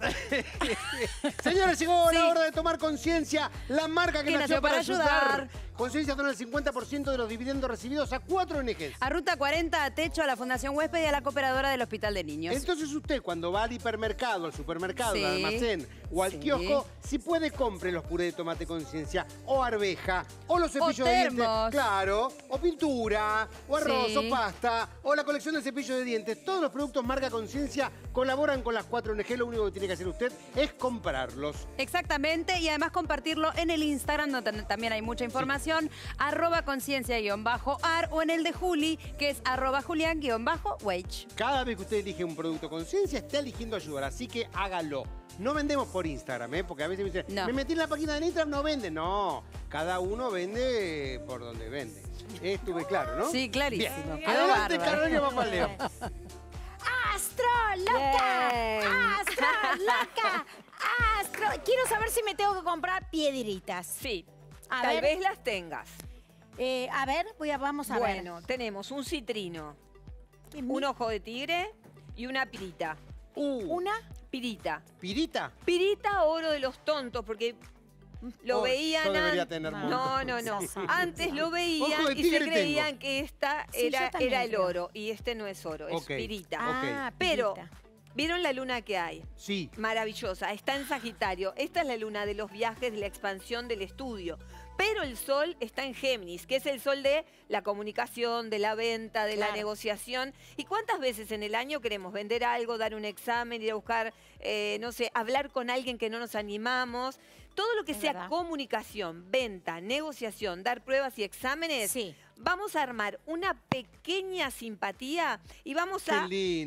Señores, llegó Sí. la hora de tomar conciencia. La marca que Que nació nació para ayudar. Conciencia dona el 50% de los dividendos recibidos a 4 ONGs. A Ruta 40, a Techo, a la Fundación Huésped y a la Cooperadora del Hospital de Niños. Entonces usted cuando va al hipermercado, al supermercado, Sí. al almacén o al Sí. kiosco, si puede compre los purés de tomate conciencia o arveja o los cepillos de dientes, termos. claro, o pintura, o arroz, Sí. o pasta, o la colección de cepillos de dientes. Todos los productos marca conciencia colaboran con las 4 ONG. Lo único que tiene que hacer usted es comprarlos. Exactamente, y además compartirlo en el Instagram, donde también hay mucha información. comunicación, @conciencia_ar, o en el de Juli, que es @julian_wage. Cada vez que usted elige un producto conciencia, está eligiendo ayudar, así que hágalo. No vendemos por Instagram, porque a veces me dicen, me metí en la página de Instagram, no vende. No, cada uno vende por donde vende. Estuve claro, ¿no? Sí, clarísimo. Bien. Adelante, Carolina Papaleo. ¡Astroloca! ¡Astroloca! Quiero saber si me tengo que comprar piedritas. Sí, Tal vez las tengas. A ver, vamos a ver. Bueno, tenemos un citrino, un ojo de tigre y una pirita. ¿Una? Pirita. ¿Pirita? Pirita, oro de los tontos, porque lo veían yo debería tener No. Antes lo veían y se creían que esta era el oro. Y este no es oro, es pirita. Pero, ¿vieron la luna que hay? Sí. Maravillosa. Está en Sagitario. Esta es la luna de los viajes, de la expansión, del estudio. Pero el sol está en Géminis, que es el sol de la comunicación, de la venta, de la negociación. ¿Y cuántas veces en el año queremos vender algo, dar un examen, ir a buscar, no sé, hablar con alguien que no nos animamos? Todo lo que sea comunicación, venta, negociación, dar pruebas y exámenes, vamos a armar una pequeña simpatía y vamos a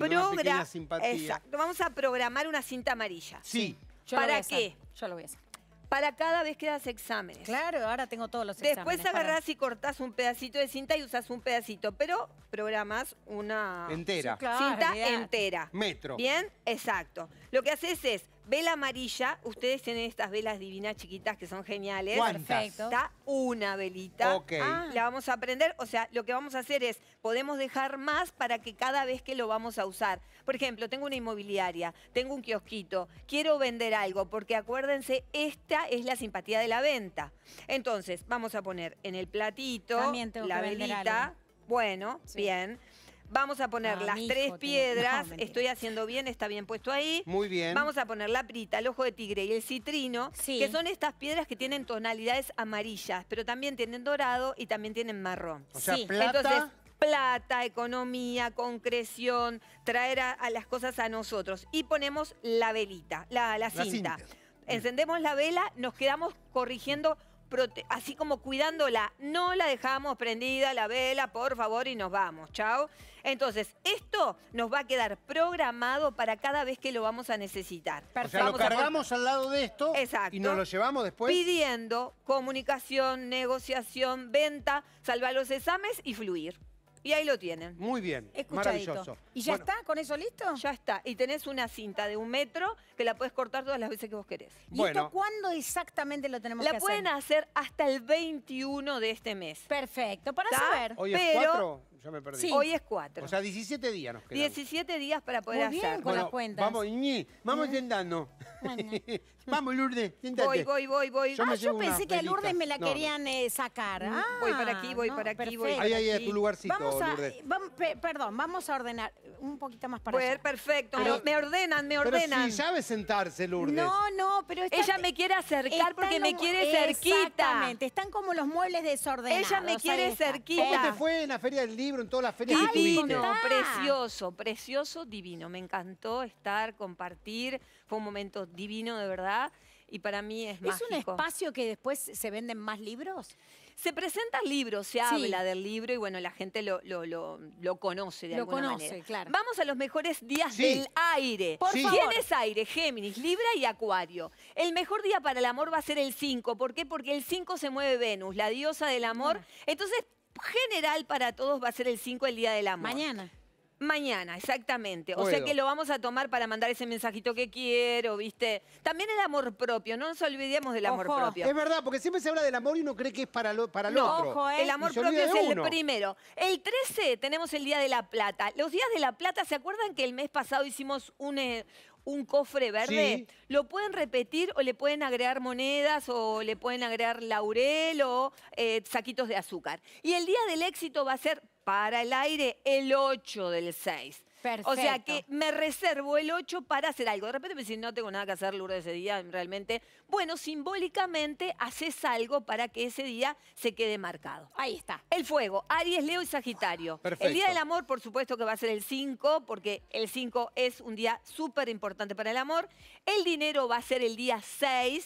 vamos a programar una cinta amarilla. Sí. ¿Para qué? Yo lo voy a hacer. Para cada vez que das exámenes. Claro, ahora tengo todos los exámenes. Después agarrás y cortás un pedacito de cinta y usás un pedacito, pero programás una entera. Cinta entera. Metro. ¿Bien? Exacto. Lo que haces es vela amarilla. Ustedes tienen estas velas divinas chiquitas que son geniales. ¿Cuántas? Perfecto. Está una velita. Ok. La vamos a prender. O sea, lo que vamos a hacer es, podemos dejar más para que cada vez que lo vamos a usar. Por ejemplo, tengo una inmobiliaria, tengo un kiosquito, quiero vender algo, porque acuérdense, esta es la simpatía de la venta. Entonces, vamos a poner en el platito la velita. Bueno, bien. Vamos a poner las tres piedras. Estoy haciendo bien, está bien puesto ahí. Muy bien. Vamos a poner la pirita, el ojo de tigre y el citrino, que son estas piedras que tienen tonalidades amarillas, pero también tienen dorado y también tienen marrón. O sea, plata. Entonces, plata, economía, concreción, traer a las cosas a nosotros. Y ponemos la velita, la cinta. Encendemos la vela, nos quedamos corrigiendo, así como cuidándola. No la dejamos prendida la vela, por favor, y nos vamos. Chao. Entonces, esto nos va a quedar programado para cada vez que lo vamos a necesitar. O sea, lo cargamos al lado de esto y nos lo llevamos después. Pidiendo comunicación, negociación, venta, salvar los exámenes y fluir. Y ahí lo tienen. Muy bien, Escuchadito. maravilloso. ¿Y ya está? ¿Con eso listo? Ya está. Y tenés una cinta de 1 metro que la puedes cortar todas las veces que vos querés. ¿Y esto cuándo exactamente lo tenemos que hacer? La pueden hacer hasta el 21 de este mes. Perfecto, para saber. ¿Hoy es 4? Ya me perdí. Sí. Hoy es 4. O sea, 17 días nos quedan. 17 días para poder Muy bien hacer. con las cuentas. Vamos intentando. Vamos, Lourdes, siéntate. Voy. Yo pensé que a Lourdes me la querían sacar. Voy para aquí, voy para aquí, voy para aquí. Ahí, a tu lugarcito, Lourdes. Perdón, vamos a ordenar un poquito más para allá. Perfecto, me ordenan. Pero sí, sabe sentarse, Lourdes. No, pero ella me quiere acercar porque me quiere cerquita. Exactamente, están como los muebles desordenados. Ella me quiere cerquita. ¿Cómo te fue en la Feria del Libro, en todas las ferias que Divino, tuviste? precioso, divino. Me encantó estar, compartir. Fue un momento divino, de verdad. Y para mí es mágico. ¿Es un espacio que después se venden más libros? Se presentan libros, se habla del libro y bueno, la gente lo conoce de alguna manera. Claro. Vamos a los mejores días del aire. ¿Tienes aire? Géminis, Libra y Acuario. El mejor día para el amor va a ser el 5. ¿Por qué? Porque el 5 se mueve Venus, la diosa del amor. Entonces, general para todos va a ser el 5 el día del amor. Mañana, exactamente. O sea que lo vamos a tomar para mandar ese mensajito que quiero, ¿viste? También el amor propio, no nos olvidemos del amor propio. Es verdad, porque siempre se habla del amor y uno cree que es para el otro. Ojo, el amor propio es el primero. El 13 tenemos el Día de la Plata. Los Días de la Plata, ¿se acuerdan que el mes pasado hicimos un cofre verde? Sí. Lo pueden repetir o le pueden agregar monedas o le pueden agregar laurel o saquitos de azúcar. Y el Día del Éxito va a ser para el aire el 8 del 6. Perfecto. O sea que me reservo el 8 para hacer algo. De repente me dicen, no tengo nada que hacer, Lourdes, ese día, realmente. Bueno, simbólicamente haces algo para que ese día se quede marcado. Ahí está. El fuego, Aries, Leo y Sagitario. Perfecto. El Día del Amor, por supuesto que va a ser el 5, porque el 5 es un día súper importante para el amor. El dinero va a ser el día 6.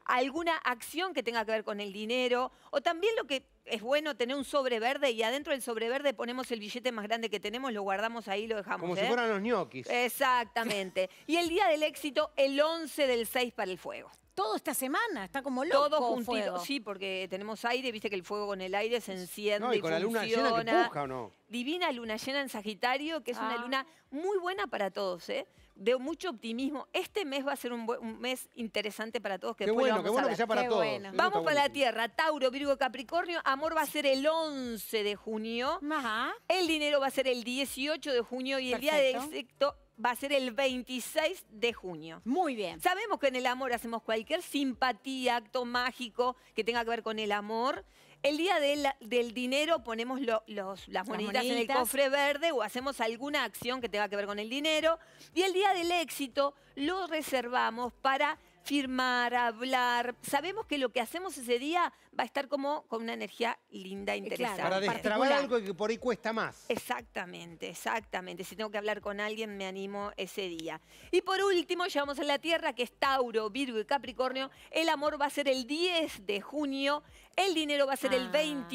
alguna acción que tenga que ver con el dinero, o también lo que es bueno tener un sobre verde y adentro del sobre verde ponemos el billete más grande que tenemos, lo guardamos ahí y lo dejamos. Como si fueran los ñoquis. Exactamente. Y el día del éxito, el 11 del 6 para el fuego. Todo esta semana, está como loco. Todo juntito, fuego. sí, porque tenemos aire, viste que el fuego con el aire se enciende. No, y con la luna llena que puja, ¿o no? Divina luna llena en Sagitario, que es una luna muy buena para todos, ¿eh? De mucho optimismo. Este mes va a ser un mes interesante para todos. Qué bueno que sea para todos. Bueno. Vamos para la Tierra. Tauro, Virgo, Capricornio. Amor va a ser el 11 de junio. Ajá. El dinero va a ser el 18 de junio y el día de éxito va a ser el 26 de junio. Muy bien. Sabemos que en el amor hacemos cualquier simpatía, acto mágico que tenga que ver con el amor. El día del dinero ponemos las moneditas en el cofre verde o hacemos alguna acción que tenga que ver con el dinero. Y el día del éxito lo reservamos para firmar, hablar. Sabemos que lo que hacemos ese día va a estar como con una energía linda, interesante. Para destrabar algo que por ahí cuesta más. Exactamente, exactamente. Si tengo que hablar con alguien, me animo ese día. Y por último, llegamos a la Tierra, que es Tauro, Virgo y Capricornio. El amor va a ser el 10 de junio, el dinero va a ser el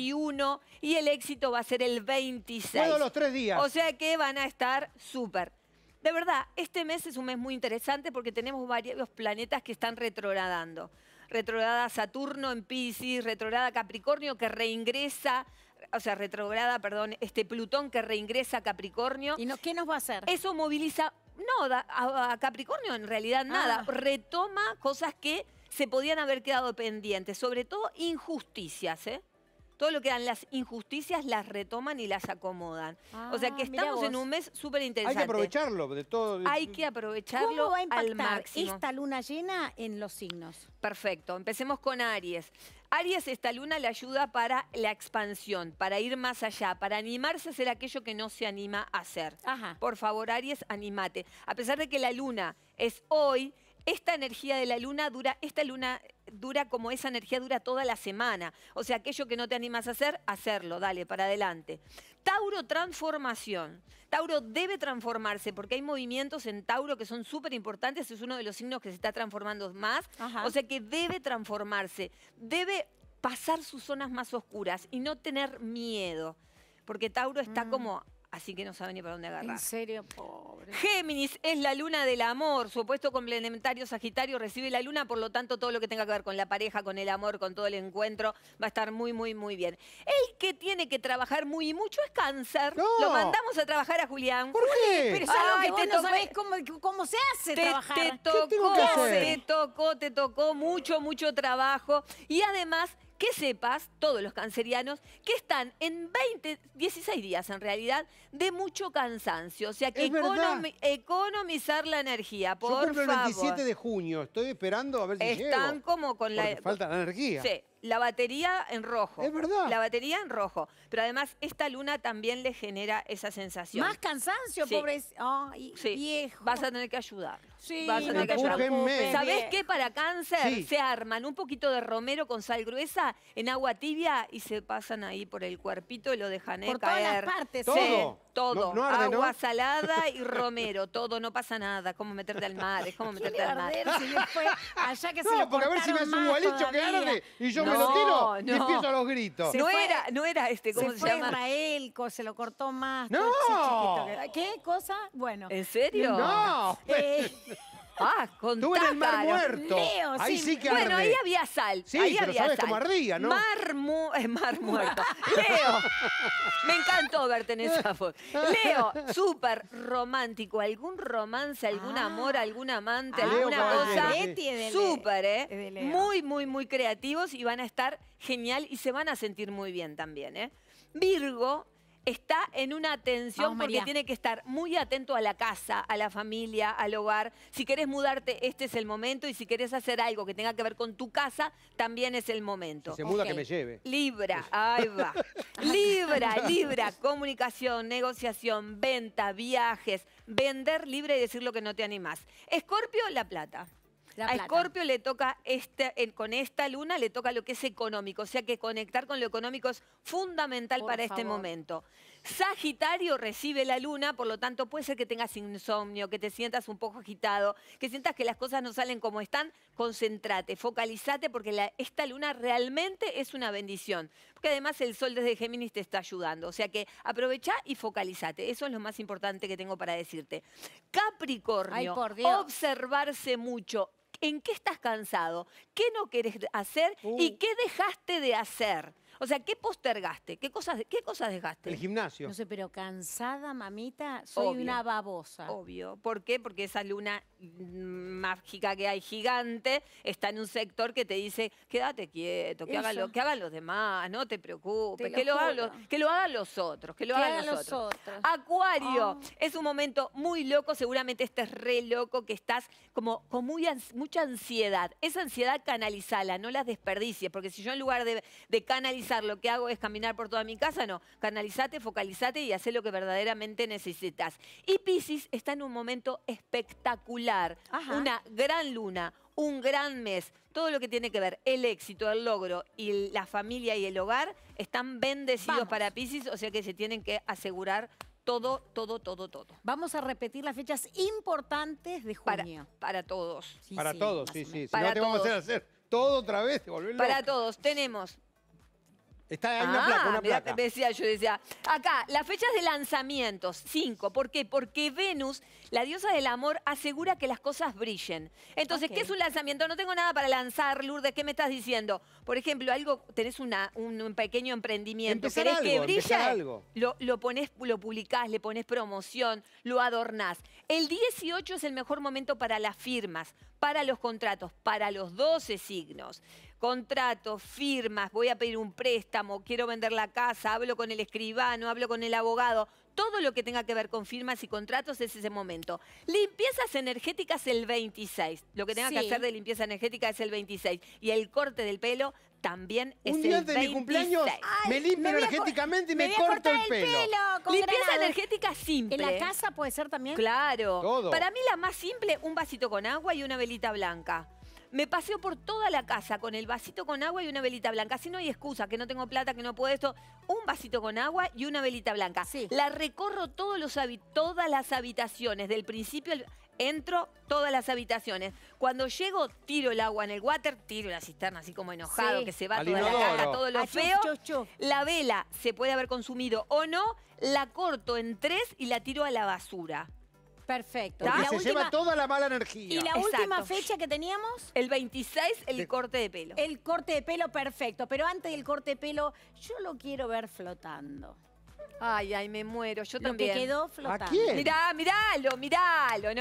21 y el éxito va a ser el 26. Puedo los 3 días. O sea que van a estar súper. De verdad, este mes es un mes muy interesante porque tenemos varios planetas que están retrogradando. Retrograda Saturno en Piscis, retrograda Capricornio que reingresa, o sea, retrograda, perdón, Plutón que reingresa a Capricornio. ¿Y qué nos va a hacer? Eso moviliza, no, a Capricornio en realidad nada, retoma cosas que se podían haber quedado pendientes, sobre todo injusticias, ¿eh? Todo lo que dan las injusticias las retoman y las acomodan. O sea que estamos en un mes súper interesante. Hay que aprovecharlo de todo. Hay que aprovecharlo ¿Cómo va a al impactar máximo. esta luna llena en los signos? Perfecto, empecemos con Aries. Aries, esta luna le ayuda para la expansión, para ir más allá, para animarse a hacer aquello que no se anima a hacer. Por favor, Aries, anímate. A pesar de que la luna es hoy, esta energía de la luna dura como esa energía dura toda la semana. O sea, aquello que no te animas a hacer, hacerlo, dale, para adelante. Tauro, transformación. Tauro debe transformarse porque hay movimientos en Tauro que son súper importantes. Es uno de los signos que se está transformando más. O sea que debe transformarse. Debe pasar sus zonas más oscuras y no tener miedo. Porque Tauro está como... Así que no sabe ni para dónde agarrar. En serio, pobre. Géminis es la luna del amor. Su opuesto complementario Sagitario recibe la luna, por lo tanto todo lo que tenga que ver con la pareja, con el amor, con todo el encuentro, va a estar muy, muy, muy bien. El que tiene que trabajar muy y mucho es Cáncer. No. Lo mandamos a trabajar a Julián. ¿Por qué? Pero es algo que vos no sabés cómo se hace trabajar. Te tocó mucho, mucho trabajo. Y además... que sepas, todos los cancerianos, que están en 16 días en realidad, de mucho cansancio. O sea que economizar la energía, por favor. Yo cumplo el 27 de junio, estoy esperando a ver si llego. Están como con la... falta la energía. Sí, la batería en rojo. Es verdad. La batería en rojo. Pero además esta luna también le genera esa sensación. Más cansancio, pobre. Ay, viejo. Vas a tener que ayudarlo. Sí, vas a tener que ayudarlo. Empújenme. ¿Sabés qué? Para Cáncer se arman un poquito de romero con sal gruesa en agua tibia y se pasan ahí por el cuerpito y lo dejan por caer. todas las partes. Todo. Todo. No arde, agua ¿no? salada y romero. Todo, no pasa nada. Como meterte al mar. Es como meterte al mar. Allá que se lo porque a ver si me hace un gualicho que arde y yo me lo tiro y empiezo a los gritos. No era ¿cómo se llama? Israel, se lo cortó más. ¡No! Todo chiquito. ¿Qué cosa? Bueno. ¿En serio? No. Estuve en el Mar Muerto. Leo, ahí sí que arde. Bueno, ahí había sal. Sí, ahí pero había sabes sal. cómo ardía, ¿no? Mar Muerto. Leo, me encantó verte en esa foto. Leo, súper romántico. ¿Algún romance, algún amor, algún amante, alguna cosa? Súper, ¿eh? Muy, muy, muy creativos y van a estar genial y se van a sentir muy bien también, ¿eh? Virgo está en una tensión porque tiene que estar muy atento a la casa, a la familia, al hogar. Si querés mudarte, este es el momento. Y si querés hacer algo que tenga que ver con tu casa, también es el momento. Si se muda, que me lleve. Libra, ahí va. Libra, comunicación, negociación, venta, viajes, vender libre y decir lo que no te animás. Escorpio, la plata. A Escorpio le toca, con esta luna, le toca lo que es económico. O sea que conectar con lo económico es fundamental para este momento. Sagitario recibe la luna, por lo tanto puede ser que tengas insomnio, que te sientas un poco agitado, que sientas que las cosas no salen como están. Concéntrate, focalízate, porque esta luna realmente es una bendición. Porque además el sol desde Géminis te está ayudando. O sea que aprovecha y focalízate. Eso es lo más importante que tengo para decirte. Capricornio, Ay, por Dios. observarse mucho. ¿En qué estás cansado? ¿Qué no querés hacer? ¿Y qué dejaste de hacer? O sea, ¿qué postergaste? ¿Qué cosas dejaste? El gimnasio. No sé, pero cansada, mamita, soy Obvio. una babosa. Obvio. ¿Por qué? Porque esa luna mágica que hay, gigante, está en un sector que te dice, quédate quieto, que hagan los demás, no te preocupes, que lo hagan los otros, que lo hagan los otros. Acuario, es un momento muy loco, seguramente estés re loco, que estás como con mucha ansiedad. Esa ansiedad canalizala, no la desperdicies, porque si yo en lugar de canalizar lo que hago es caminar por toda mi casa, no. Canalizate, focalizate y haz lo que verdaderamente necesitas. Y Piscis está en un momento espectacular. Ajá. Una gran luna, un gran mes. Todo lo que tiene que ver el éxito, el logro y la familia y el hogar están bendecidos para Piscis, o sea que se tienen que asegurar todo. Vamos a repetir las fechas importantes de junio. Para todos. Para todos, sí. Si Para no te vamos a todos. hacer todo otra vez, te volvés Para loca. todos. Tenemos... Está, hay una placa, una mirá, placa. yo decía, acá, las fechas de lanzamientos, 5. ¿Por qué? Porque Venus, la diosa del amor, asegura que las cosas brillen. Entonces, ¿qué es un lanzamiento? No tengo nada para lanzar, Lourdes, ¿qué me estás diciendo? Por ejemplo, tenés un pequeño emprendimiento, Empezar ¿querés algo, que brille? empezar algo. Lo publicás, le pones promoción, lo adornás. El 18 es el mejor momento para las firmas, para los contratos, para los 12 signos. Contratos, firmas, voy a pedir un préstamo, quiero vender la casa, hablo con el escribano, hablo con el abogado. Todo lo que tenga que ver con firmas y contratos es ese momento. Limpiezas energéticas el 26. Lo que tenga que hacer de limpieza energética es el 26. Y el corte del pelo también es el 26. Un día antes de mi cumpleaños me limpio energéticamente y me corto el pelo. Limpieza energética simple. ¿En la casa puede ser también? Claro. Todo. Para mí la más simple, un vasito con agua y una velita blanca. Me paseo por toda la casa con el vasito con agua y una velita blanca. Así no hay excusa, que no tengo plata, que no puedo esto. Un vasito con agua y una velita blanca. La recorro todas las habitaciones, del principio entro todas las habitaciones. Cuando llego, tiro el agua en el water, tiro la cisterna así como enojado, que se va toda la caca, todo lo feo. La vela se puede haber consumido o no, la corto en 3 y la tiro a la basura. Perfecto. Porque se lleva toda la mala energía. ¿Y la última fecha que teníamos? El 26, el corte de pelo. El corte de pelo, perfecto. Pero antes del corte de pelo, yo lo quiero ver flotando. Ay, me muero. Yo Lo también. que quedó flotando. ¿A quién? Miralo.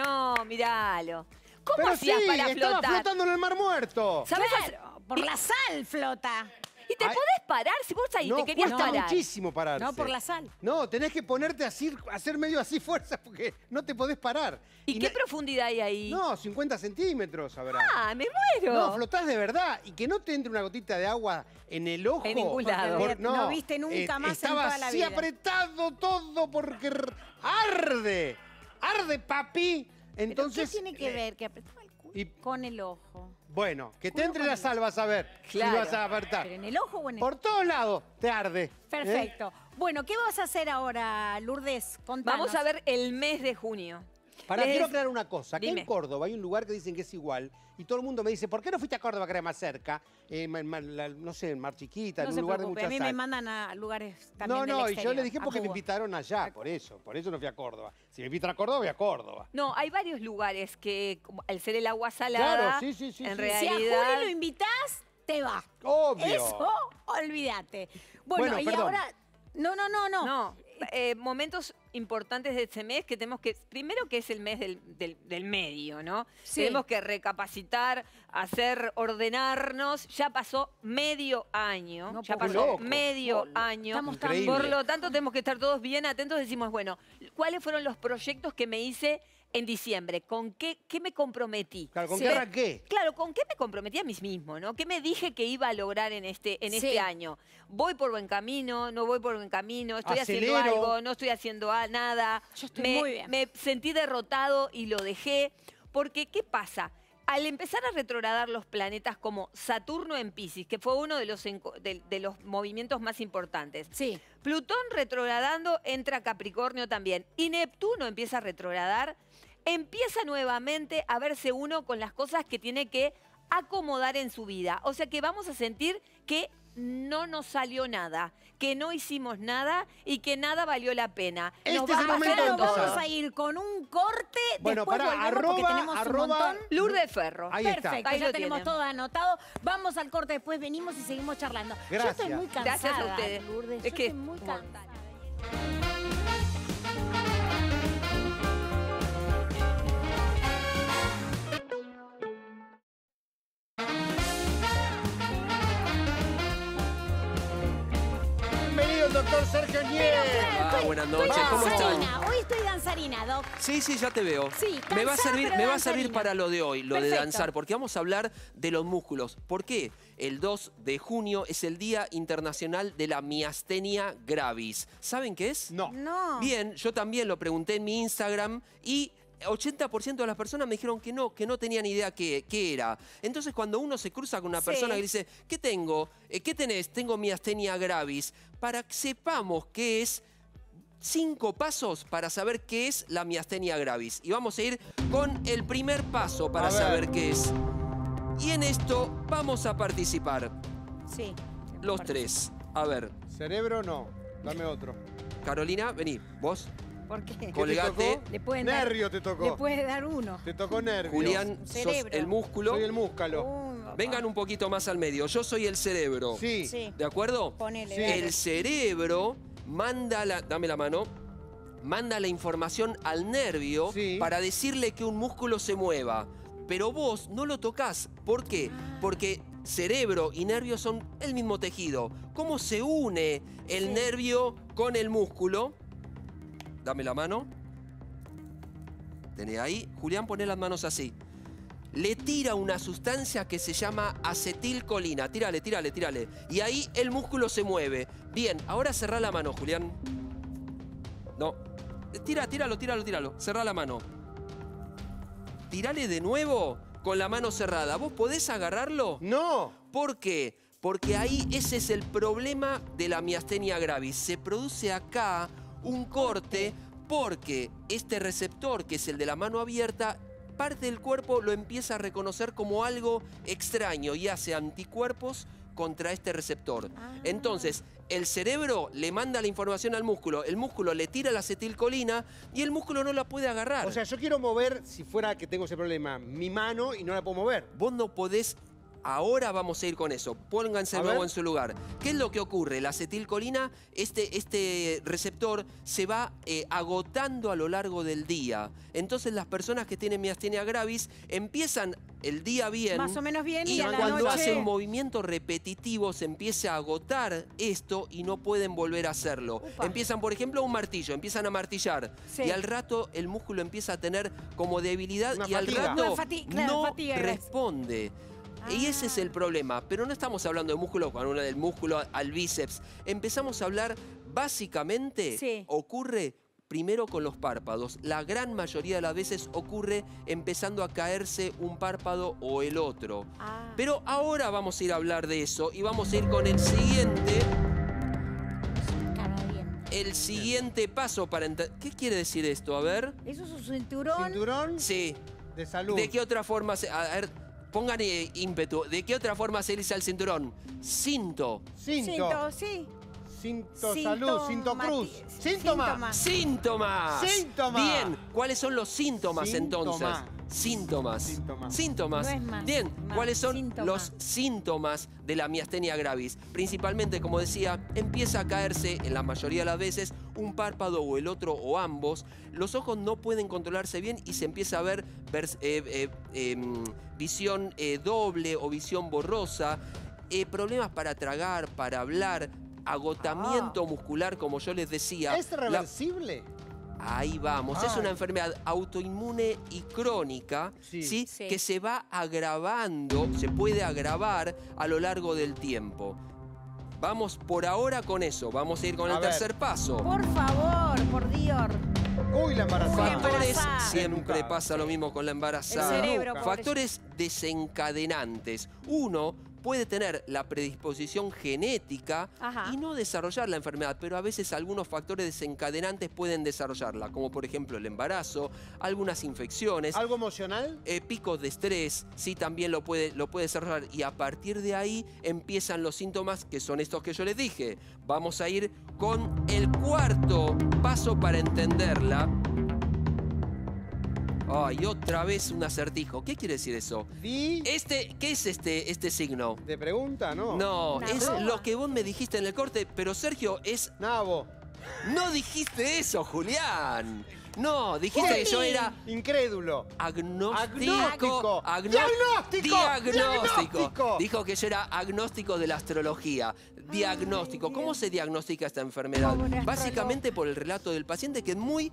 ¿Cómo Pero hacías para estaba flotar? flotando en el Mar Muerto. ¿Sabes? Claro, por la sal flota. Y te podés parar, si vos ahí te querías cuesta parar. muchísimo pararse. No, por la sal. No, tenés que ponerte así, hacer medio así fuerza porque no te podés parar. ¿Y qué profundidad hay ahí? No, 50 centímetros habrá. Ah, me muero. No, flotás de verdad. Y que no te entre una gotita de agua en el ojo. En ningún lado. No viste nunca más en estaba toda la así vida. apretado todo porque arde. Arde, papi. Entonces, ¿Qué tiene que ver que apretaba el culo con el ojo? Bueno, que te entre la sal, vas a ver. Claro. Si vas a apretar. ¿Pero en el ojo o en el Por todos lados te arde. Perfecto. Bueno, ¿qué vas a hacer ahora, Lourdes? Contanos. Vamos a ver el mes de junio. Quiero aclarar una cosa. Aquí Dime. en Córdoba hay un lugar que dicen que es igual y todo el mundo me dice, ¿por qué no fuiste a Córdoba que era más cerca? No sé, en Mar Chiquita, No en se un lugar de preocupe, mucha a mí sal. me mandan a lugares también del y yo exterior, le dije a porque me Cuba. invitaron allá, por eso no fui a Córdoba. Si me invitan a Córdoba, voy a Córdoba. No, hay varios lugares que, como al ser el agua salada, Claro, sí. en Si a realidad... Juli lo invitas, te va. Obvio. Eso, olvídate. Bueno, y perdón. ahora... No. No, momentos importantes de este mes que tenemos que... Primero que es el mes del medio, ¿no? Sí. Tenemos que recapacitar, ordenarnos. Ya pasó medio año. No ya puedo pasó creer. medio año. Estamos tan Increíble. Por lo tanto, tenemos que estar todos bien atentos. Decimos, bueno, ¿cuáles fueron los proyectos que me hice en diciembre? ¿Con qué me comprometí? Claro, ¿con qué arranqué? Claro, ¿con qué me comprometí a mí mismo, no? ¿Qué me dije que iba a lograr en este año? ¿Voy por buen camino? ¿No voy por buen camino? ¿Estoy haciendo Acelero. algo? ¿No estoy haciendo nada? Yo estoy muy bien. Me sentí derrotado y lo dejé. Porque, ¿qué pasa? al empezar a retrogradar los planetas como Saturno en Piscis, que fue uno de los movimientos más importantes. Sí. Plutón retrogradando entra a Capricornio también. Y Neptuno empieza a retrogradar. Empieza nuevamente a verse uno con las cosas que tiene que acomodar en su vida. O sea que vamos a sentir que no nos salió nada, que no hicimos nada y que nada valió la pena. Este es el momento de Vamos empezar. a ir con un corte, Bueno, después pará, volvemos porque tenemos un montón. Lourdes Ferro. Ahí está. Perfecto, Ahí ya lo tenemos tienen. todo anotado. Vamos al corte, después venimos y seguimos charlando. Gracias. Yo estoy muy cansada, Gracias a ustedes. Lourdes, Es yo que- estoy muy cansada. Bienvenido el doctor Sergio Niel. Buenas noches, ¿cómo están? Danzarina, hoy estoy danzarina, Doc. Sí, ya te veo. Sí, me va a cansada, servir, pero me va a danzarina. servir para lo de hoy, lo de Perfecto. danzar, porque vamos a hablar de los músculos. ¿Por qué? El 2 de junio es el Día Internacional de la Miastenia Gravis. ¿Saben qué es? No. No. Bien, yo también lo pregunté en mi Instagram y 80% de las personas me dijeron que no tenían idea qué era. Entonces, cuando uno se cruza con una Sí. persona que dice, ¿qué tengo? ¿Qué tenés? Tengo miastenia gravis. Para que sepamos qué es, 5 pasos para saber qué es la miastenia gravis. Y vamos a ir con el primer paso para A ver. saber qué es. Y en esto vamos a participar Sí. los 3. A ver, Cerebro no. Dame otro. Carolina, vení, vos. ¿Por qué? ¿Qué Colgate. te tocó? Le pueden Nervio dar, te tocó. Le puede dar uno. Te tocó nervio. Julián, sos Cerebro. el músculo. Soy el músculo. Vengan un poquito más al medio. Yo soy el cerebro. Sí. Sí. ¿De acuerdo? Ponele, Sí. dale. El cerebro manda dame la mano, manda la información al nervio Sí. para decirle que un músculo se mueva. Pero vos no lo tocas. ¿Por qué? Porque cerebro y nervio son el mismo tejido. ¿Cómo se une el Sí. nervio con el músculo? Dame la mano. Tenés ahí. Julián, poné las manos así. Le tira una sustancia que se llama acetilcolina. Tírale. Y ahí el músculo se mueve. Bien, ahora cerrá la mano, Julián. No. Tíralo. Cerrá la mano. Tirale de nuevo con la mano cerrada. ¿Vos podés agarrarlo? No. ¿Por qué? Porque ahí ese es el problema de la miastenia gravis. Se produce acá un corte porque este receptor, que es el de la mano abierta, parte del cuerpo lo empieza a reconocer como algo extraño y hace anticuerpos contra este receptor. Entonces, el cerebro le manda la información al músculo, el músculo le tira la acetilcolina y el músculo no la puede agarrar. O sea, yo quiero mover, si fuera que tengo ese problema, mi mano y no la puedo mover. Vos no podés. Ahora vamos a ir con eso. Pónganse A luego ver. en su lugar. ¿Qué es lo que ocurre? La acetilcolina, este receptor se va agotando a lo largo del día. Entonces las personas que tienen miastenia gravis empiezan el día bien. Más o menos bien, Y y a la cuando noche- hacen un movimiento repetitivo se empieza a agotar esto y no pueden volver a hacerlo. Upa. Empiezan, por ejemplo, un martillo. Empiezan a martillar. Sí. Y al rato el músculo empieza a tener como debilidad Una y al fatiga. rato Una claro, no fatiga, gracias. responde. Y ese es el problema. Pero no estamos hablando de músculo con uno del músculo al bíceps. Empezamos a hablar, básicamente, Sí. ocurre primero con los párpados. La gran mayoría de las veces ocurre empezando a caerse un párpado o el otro. Pero ahora vamos a ir a hablar de eso y vamos a ir con el siguiente. El siguiente paso para entender. ¿Qué quiere decir esto? A ver. Eso es un cinturón. ¿Cinturón? Sí. De salud. ¿De qué otra forma se.? A ver, pongan ímpetu. ¿De qué otra forma se dice al cinturón? Cinto. Cinto, sí. Cinto salud, cinto cruz. Síntoma. Síntomas. Síntomas. Bien, ¿cuáles son los síntomas entonces? Síntomas. Síntomas. No es más, Bien, más. ¿cuáles son Síntoma. los síntomas de la miastenia gravis? Principalmente, como decía, empieza a caerse en la mayoría de las veces un párpado o el otro o ambos. Los ojos no pueden controlarse bien y se empieza a ver visión doble o visión borrosa. Problemas para tragar, para hablar, agotamiento muscular, como yo les decía. ¿Es reversible? Ahí vamos, es una enfermedad autoinmune y crónica, ¿sí? Sí. Que se va agravando, se puede agravar a lo largo del tiempo. Vamos por ahora con eso, vamos a ir con el A ver. tercer paso. Por favor, por Dios. Uy, la embarazada. Factores, siempre pasa lo mismo con la embarazada. El cerebro, Factores desencadenantes. Uno puede tener la predisposición genética y no desarrollar la enfermedad, pero a veces algunos factores desencadenantes pueden desarrollarla, como por ejemplo el embarazo, algunas infecciones. ¿Algo emocional? Picos de estrés, sí, también lo puede desarrollar. Y a partir de ahí empiezan los síntomas, que son estos que yo les dije. Vamos a ir con el cuarto paso para entenderla. Ay, otra vez un acertijo. ¿Qué quiere decir eso? ¿Qué es este signo? ¿De pregunta, no? No, es lo que vos me dijiste en el corte, pero Sergio es... Nabo. No dijiste eso, Julián. No, dijiste que yo era... Incrédulo. Agnóstico. Diagnóstico. Dijo que yo era agnóstico de la astrología. Diagnóstico. ¿Cómo se diagnostica esta enfermedad? Básicamente por el relato del paciente, que es muy...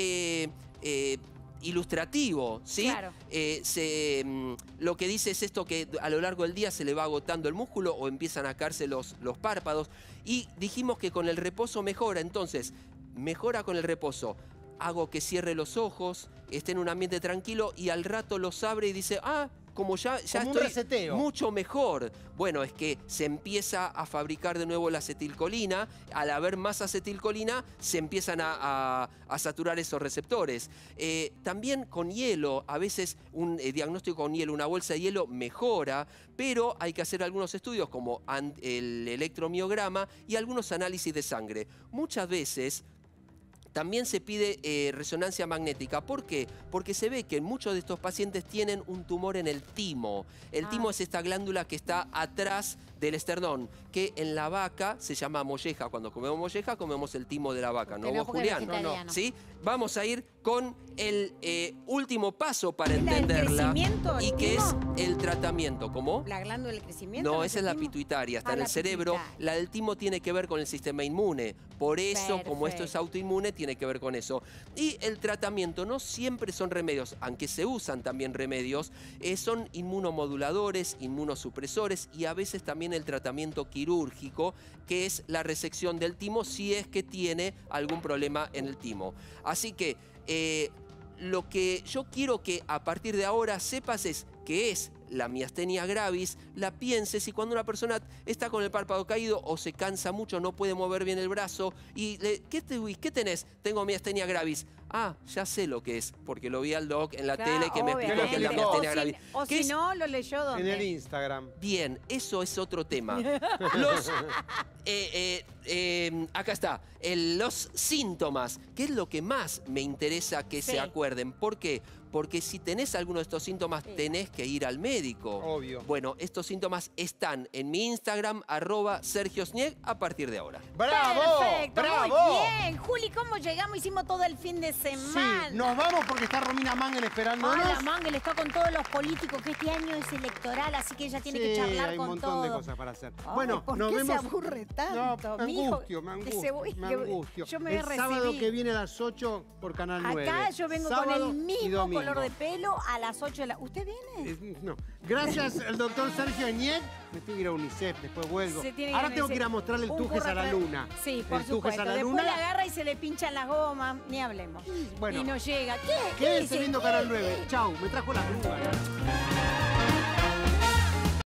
ilustrativo, ¿sí? Claro. Lo que dice es esto, que a lo largo del día se le va agotando el músculo o empiezan a caerse los párpados, y dijimos que con el reposo mejora. Entonces, mejora con el reposo. Hago que cierre los ojos, esté en un ambiente tranquilo y al rato los abre y dice, como ya como estoy reseteo. Mucho mejor. Bueno, es que se empieza a fabricar de nuevo la acetilcolina. Al haber más acetilcolina, se empiezan a saturar esos receptores. También con hielo, a veces un diagnóstico con hielo, una bolsa de hielo mejora, pero hay que hacer algunos estudios como el electromiograma y algunos análisis de sangre. Muchas veces también se pide resonancia magnética. ¿Por qué? Porque se ve que muchos de estos pacientes tienen un tumor en el timo. El timo es esta glándula que está atrás del esternón, que en la vaca se llama molleja. Cuando comemos molleja, comemos el timo de la vaca. ¿No vos, Julián? No. ¿Sí? Vamos a ir con el último paso para entenderla. ¿El y que es el tratamiento. ¿Cómo? ¿La glándula del crecimiento? No, esa es la pituitaria, está en el cerebro. Pituitaria. La del timo tiene que ver con el sistema inmune. Por eso, como esto es autoinmune, tiene que ver con eso. Y el tratamiento no siempre son remedios, aunque se usan también remedios, son inmunomoduladores, inmunosupresores y a veces también el tratamiento quirúrgico, que es la resección del timo si es que tiene algún problema en el timo. Así que lo que yo quiero que a partir de ahora sepas es que es la miastenia gravis, la pienses, y cuando una persona está con el párpado caído o se cansa mucho, no puede mover bien el brazo, y ¿qué tenés? Tengo miastenia gravis. Ya sé lo que es, porque lo vi al doc en la tele que me explicó que es la miastenia gravis. O si no, lo leyó ¿dónde? En el Instagram. Bien, eso es otro tema. Acá está, los síntomas, que es lo que más me interesa que se acuerden. ¿Por qué? Porque si tenés alguno de estos síntomas, tenés que ir al médico. Obvio. Bueno, estos síntomas están en mi Instagram, @SergioSnieg, a partir de ahora. ¡Bravo! Perfecto, ¡Bravo! muy bien. Juli, ¿cómo llegamos? Hicimos todo el fin de semana. Sí, nos vamos porque está Romina Mangel esperándonos. La Mangel está con todos los políticos, que este año es electoral, así que ella tiene que charlar con todos. Hay un montón de cosas para hacer. Bueno, ¿por nos qué vemos. se aburre tanto? No, me angustio. Yo me voy a recibir. El sábado que viene a las 8 por Canal 9. Acá yo vengo sábado con el y mismo domingo. color de pelo a las 8 de la... ¿Usted viene? No. Gracias al doctor Sergio Nieg. Me tengo que ir a UNICEF, después vuelvo. Ahora tengo que ir a mostrarle el Tujes a la luna. Sí, por supuesto. Después le agarra y se le pinchan las gomas. Ni hablemos. Bueno, y no llega. ¿Qué? Quédense viendo Canal 9. Chau, me trajo la grúa.